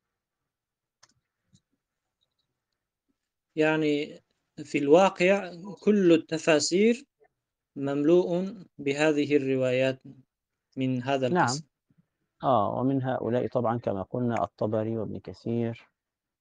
يعني في الواقع كل التفاسير مملوء بهذه الروايات من هذا نعم. القسم. آه ومن هؤلاء طبعا كما قلنا الطبري وابن كثير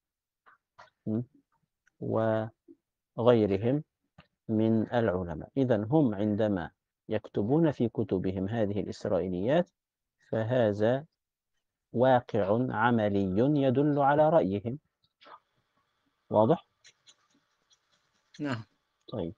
وغيرهم من العلماء. إذن هم عندما يكتبون في كتبهم هذه الإسرائيليات فهذا واقع عملي يدل على رأيهم. واضح؟ نعم. طيب.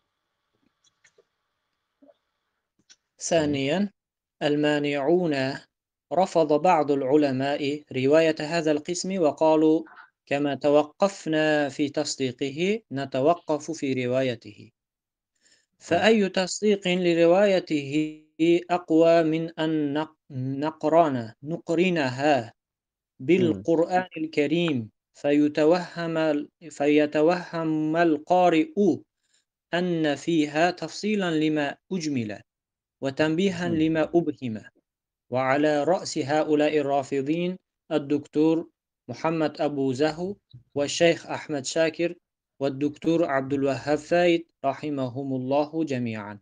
طيب. ثانيا، المانعون رفض بعض العلماء رواية هذا القسم وقالوا: كما توقفنا في تصديقه نتوقف في روايته. طيب. فأي تصديق لروايته أقوى من أن نقرن نقرنها مم. بالقرآن الكريم فيتوهم فيتوهم القارئ أن فيها تفصيلا لما أجمل وتنبيها مم. لما أبهم. وعلى رأس هؤلاء الرافضين الدكتور محمد أبو زهو والشيخ أحمد شاكر والدكتور عبد الوهاب فايد رحمهم الله جميعا.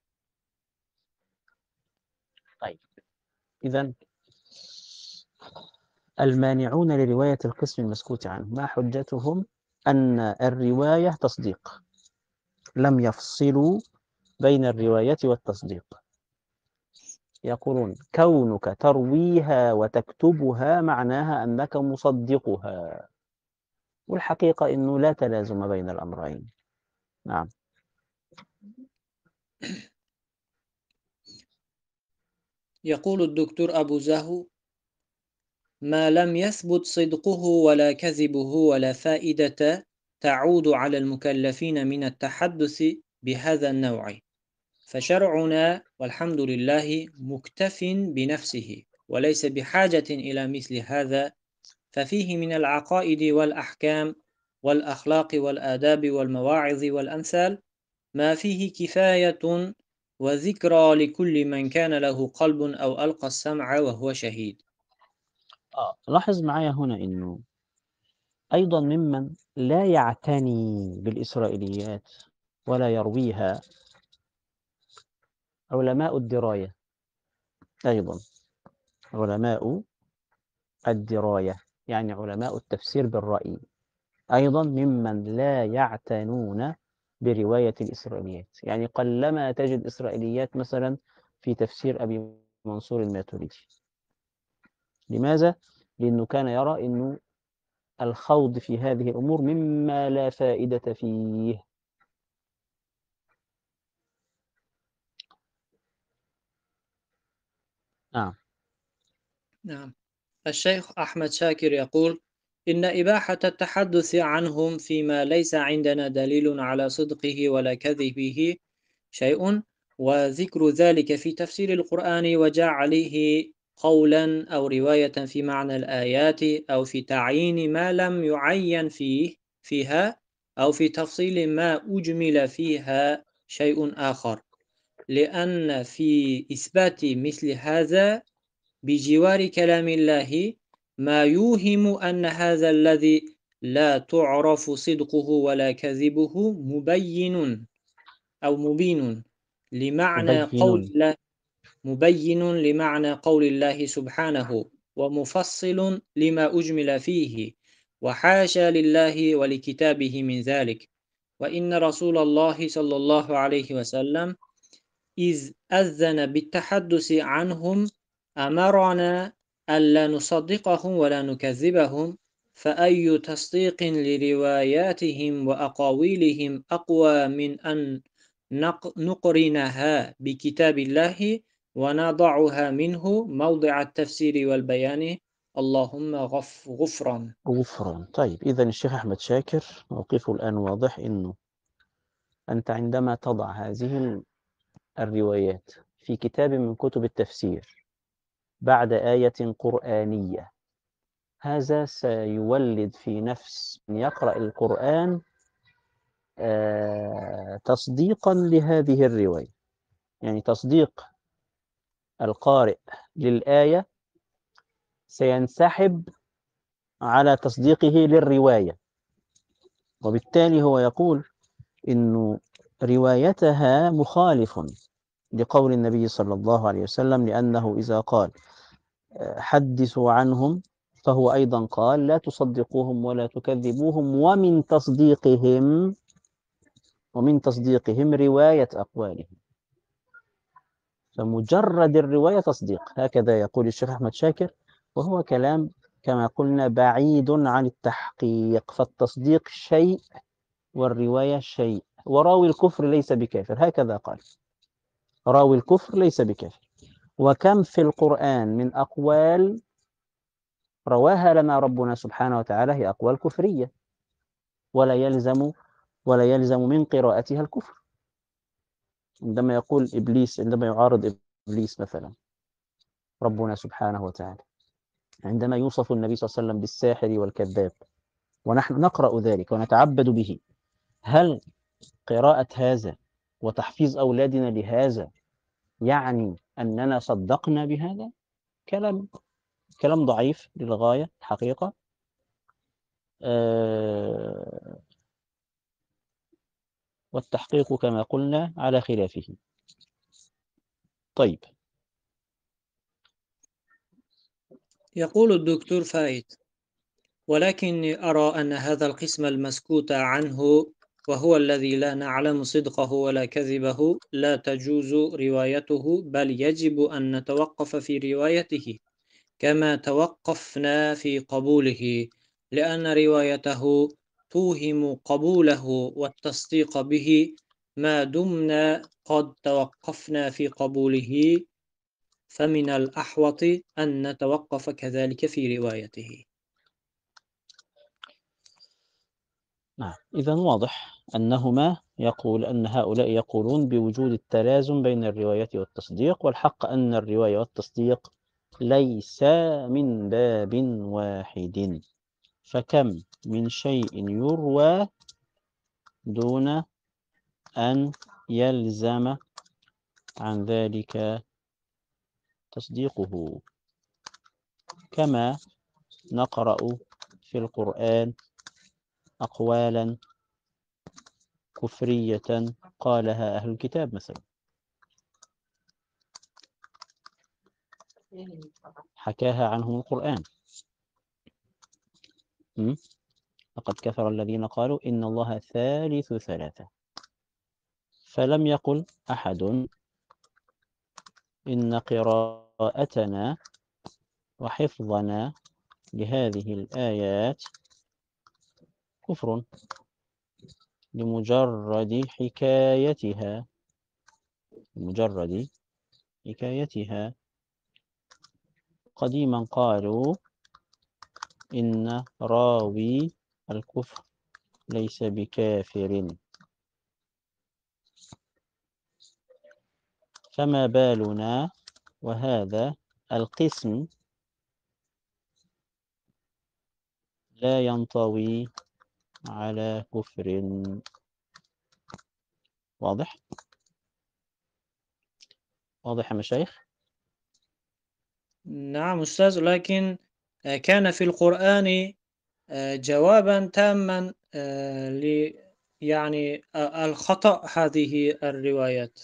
طيب. إذن المانعون لرواية القسم المسكوت عنه ما حجتهم؟ أن الرواية تصديق، لم يفصلوا بين الرواية والتصديق. يقولون كونك ترويها وتكتبها معناها أنك مصدقها، والحقيقة أنه لا تلازم بين الأمرين. نعم. يقول الدكتور أبو زهو: ما لم يثبت صدقه ولا كذبه ولا فائدة تعود على المكلفين من التحدث بهذا النوع، فشرعنا والحمد لله مكتف بنفسه وليس بحاجة إلى مثل هذا، ففيه من العقائد والأحكام والأخلاق والآداب والمواعظ والأمثال ما فيه كفاية وذكرى لكل من كان له قلب أو ألقى السمع وهو شهيد. آه. لاحظ معي هنا أنه أيضا ممن لا يعتني بالإسرائيليات ولا يرويها علماء الدراية. أيضا علماء الدراية يعني علماء التفسير بالرأي، أيضا ممن لا يعتنون برواية الإسرائيليات. يعني قلما تجد إسرائيليات مثلا في تفسير أبي منصور الماتريدي. لماذا؟ لأنه كان يرى أنه الخوض في هذه الأمور مما لا فائدة فيه. نعم. نعم. الشيخ أحمد شاكر يقول: إن إباحة التحدث عنهم فيما ليس عندنا دليل على صدقه ولا كذبه شيء، وذكر ذلك في تفسير القرآن وجعله قولا أو رواية في معنى الآيات أو في تعيين ما لم يعين فيه فيها أو في تفصيل ما أجمل فيها شيء آخر، لأن في إثبات مثل هذا بجوار كلام الله ما يوهم أن هذا الذي لا تعرف صدقه ولا كذبه مبين أو مبين لمعنى قول مبين. الله مبين لمعنى قول الله سبحانه ومفصل لما أجمل فيه، وحاشا لله ولكتابه من ذلك. وإن رسول الله صلى الله عليه وسلم إذ أذن بالتحدث عنهم أمرنا ألا نصدقهم ولا نكذبهم، فأي تصديق لرواياتهم وأقاويلهم أقوى من أن نقرنها بكتاب الله ونضعها منه موضع التفسير والبيان، اللهم غف غفرا. غفران. طيب، إذا الشيخ أحمد شاكر موقفه الآن واضح، أنه أنت عندما تضع هذه الروايات في كتاب من كتب التفسير بعد آية قرآنية، هذا سيولد في نفس من يقرأ القرآن آه، تصديقا لهذه الرواية. يعني تصديق القارئ للآية سينسحب على تصديقه للرواية، وبالتالي هو يقول إن روايتها مخالف لقول النبي صلى الله عليه وسلم، لأنه إذا قال حدثوا عنهم فهو أيضا قال لا تصدقوهم ولا تكذبوهم، ومن تصديقهم ومن تصديقهم رواية أقوالهم. فمجرد الرواية تصديق، هكذا يقول الشيخ أحمد شاكر، وهو كلام كما قلنا بعيد عن التحقيق. فالتصديق شيء والرواية شيء، وراوي الكفر ليس بكافر، هكذا قال، راوي الكفر ليس بكافر. وكم في القرآن من أقوال رواها لنا ربنا سبحانه وتعالى هي أقوال كفرية، ولا يلزم ولا يلزم من قراءتها الكفر. عندما يقول إبليس، عندما يعارض إبليس مثلا ربنا سبحانه وتعالى، عندما يوصف النبي صلى الله عليه وسلم بالساحر والكذاب، ونحن نقرأ ذلك ونتعبد به، هل قراءة هذا وتحفيظ أولادنا لهذا يعني أننا صدقنا بهذا؟ كلام كلام ضعيف للغاية الحقيقة. أه والتحقيق كما قلنا على خلافه. طيب. يقول الدكتور فايد: ولكني أرى أن هذا القسم المسكوت عنه وهو الذي لا نعلم صدقه ولا كذبه لا تجوز روايته بل يجب أن نتوقف في روايته كما توقفنا في قبوله لأن روايته توهم قبوله والتصديق به ما دمنا قد توقفنا في قبوله فمن الأحوط أن نتوقف كذلك في روايته. نعم، إذا واضح أنهما يقول أن هؤلاء يقولون بوجود التلازم بين الرواية والتصديق، والحق أن الرواية والتصديق ليس من باب واحد، فكم من شيء يروى دون أن يلزم عن ذلك تصديقه، كما نقرأ في القرآن أقوالا كفرية قالها أهل الكتاب مثلا، حكاها عنهم القرآن. م? لقد كفر الذين قالوا إن الله ثالث ثلاثة، فلم يقل أحد إن قراءتنا وحفظنا لهذه الآيات كفر لمجرد حكايتها لمجرد حكايتها. قديما قالوا إن راوي الكفر ليس بكافر، فما بالنا وهذا القسم لا ينطوي على كفر. واضح؟ واضح يا مشايخ؟ نعم أستاذ، لكن كان في القرآن جوابا تاما ل يعني الخطأ هذه الروايات.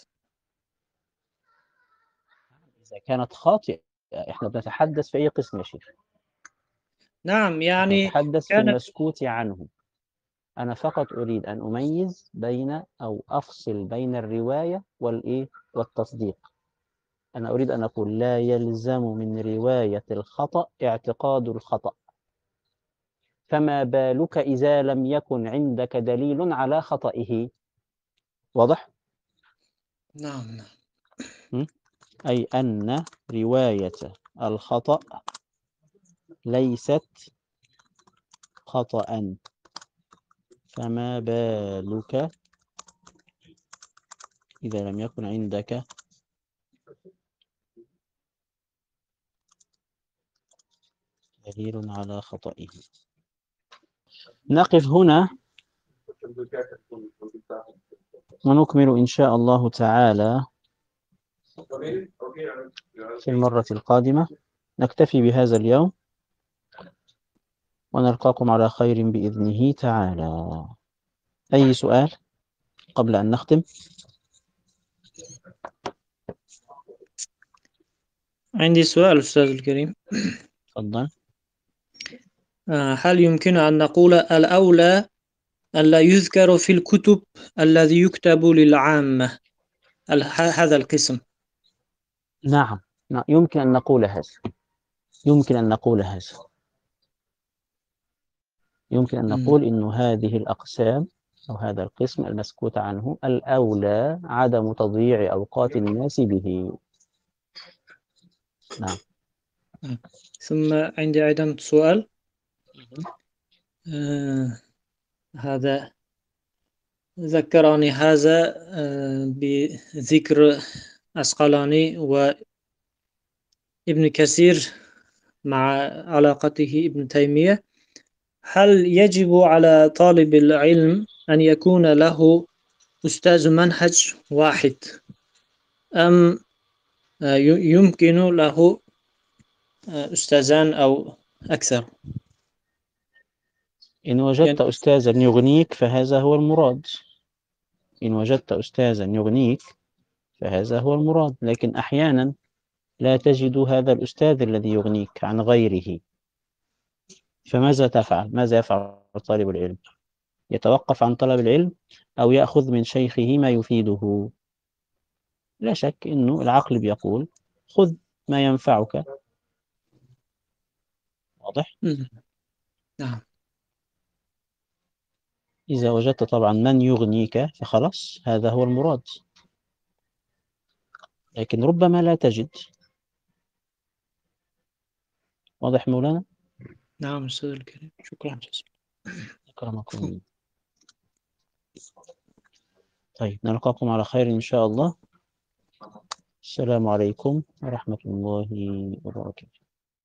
إذا كانت خاطئة إحنا بنتحدث في أي قسم يا شيخ؟ نعم نحن يعني نتحدث في كانت المسكوت عنه. أنا فقط أريد أن أميز بين أو أفصل بين الرواية والإيه والتصديق. أنا أريد أن أقول لا يلزم من رواية الخطأ اعتقاد الخطأ، فما بالك إذا لم يكن عندك دليل على خطئه. واضح؟ نعم نعم م? أي أن رواية الخطأ ليست خطأ، فما بالك إذا لم يكن عندك دليل على خطئه. نقف هنا ونكمل إن شاء الله تعالى في المرة القادمة. نكتفي بهذا اليوم ونلقاكم على خير بإذنه تعالى. أي سؤال قبل أن نختم؟ عندي سؤال أستاذ الكريم. تفضل. هل يمكن أن نقول الأولى ألا يذكر في الكتب الذي يكتب للعامة هذا القسم؟ نعم. نعم يمكن أن نقول هذا يمكن أن نقول هذا يمكن أن مم. نقول إن هذه الأقسام أو هذا القسم المسكوت عنه الأولى عدم تضييع أوقات الناس به. نعم. ثم عندي أيضا سؤال. آه هذا ذكرني هذا آه بذكر أسقلاني وابن كثير مع علاقته ابن تيمية. هل يجب على طالب العلم أن يكون له أستاذ منهج واحد أم يمكن له أستاذان أو أكثر؟ إن وجدت يعني أستاذا يغنيك فهذا هو المراد. إن وجدت أستاذا يغنيك فهذا هو المراد، لكن أحيانا لا تجد هذا الأستاذ الذي يغنيك عن غيره، فماذا تفعل؟ ماذا يفعل طالب العلم؟ يتوقف عن طلب العلم أو يأخذ من شيخه ما يفيده. لا شك أنه العقل بيقول خذ ما ينفعك. واضح؟ مم. نعم. إذا وجدت طبعا من يغنيك فخلاص هذا هو المراد، لكن ربما لا تجد. واضح مولانا؟ نعم أستاذ الكريم، شكرا جزيلا. أكرمكم الله. طيب نلقاكم على خير إن شاء الله. السلام عليكم ورحمة الله وبركاته.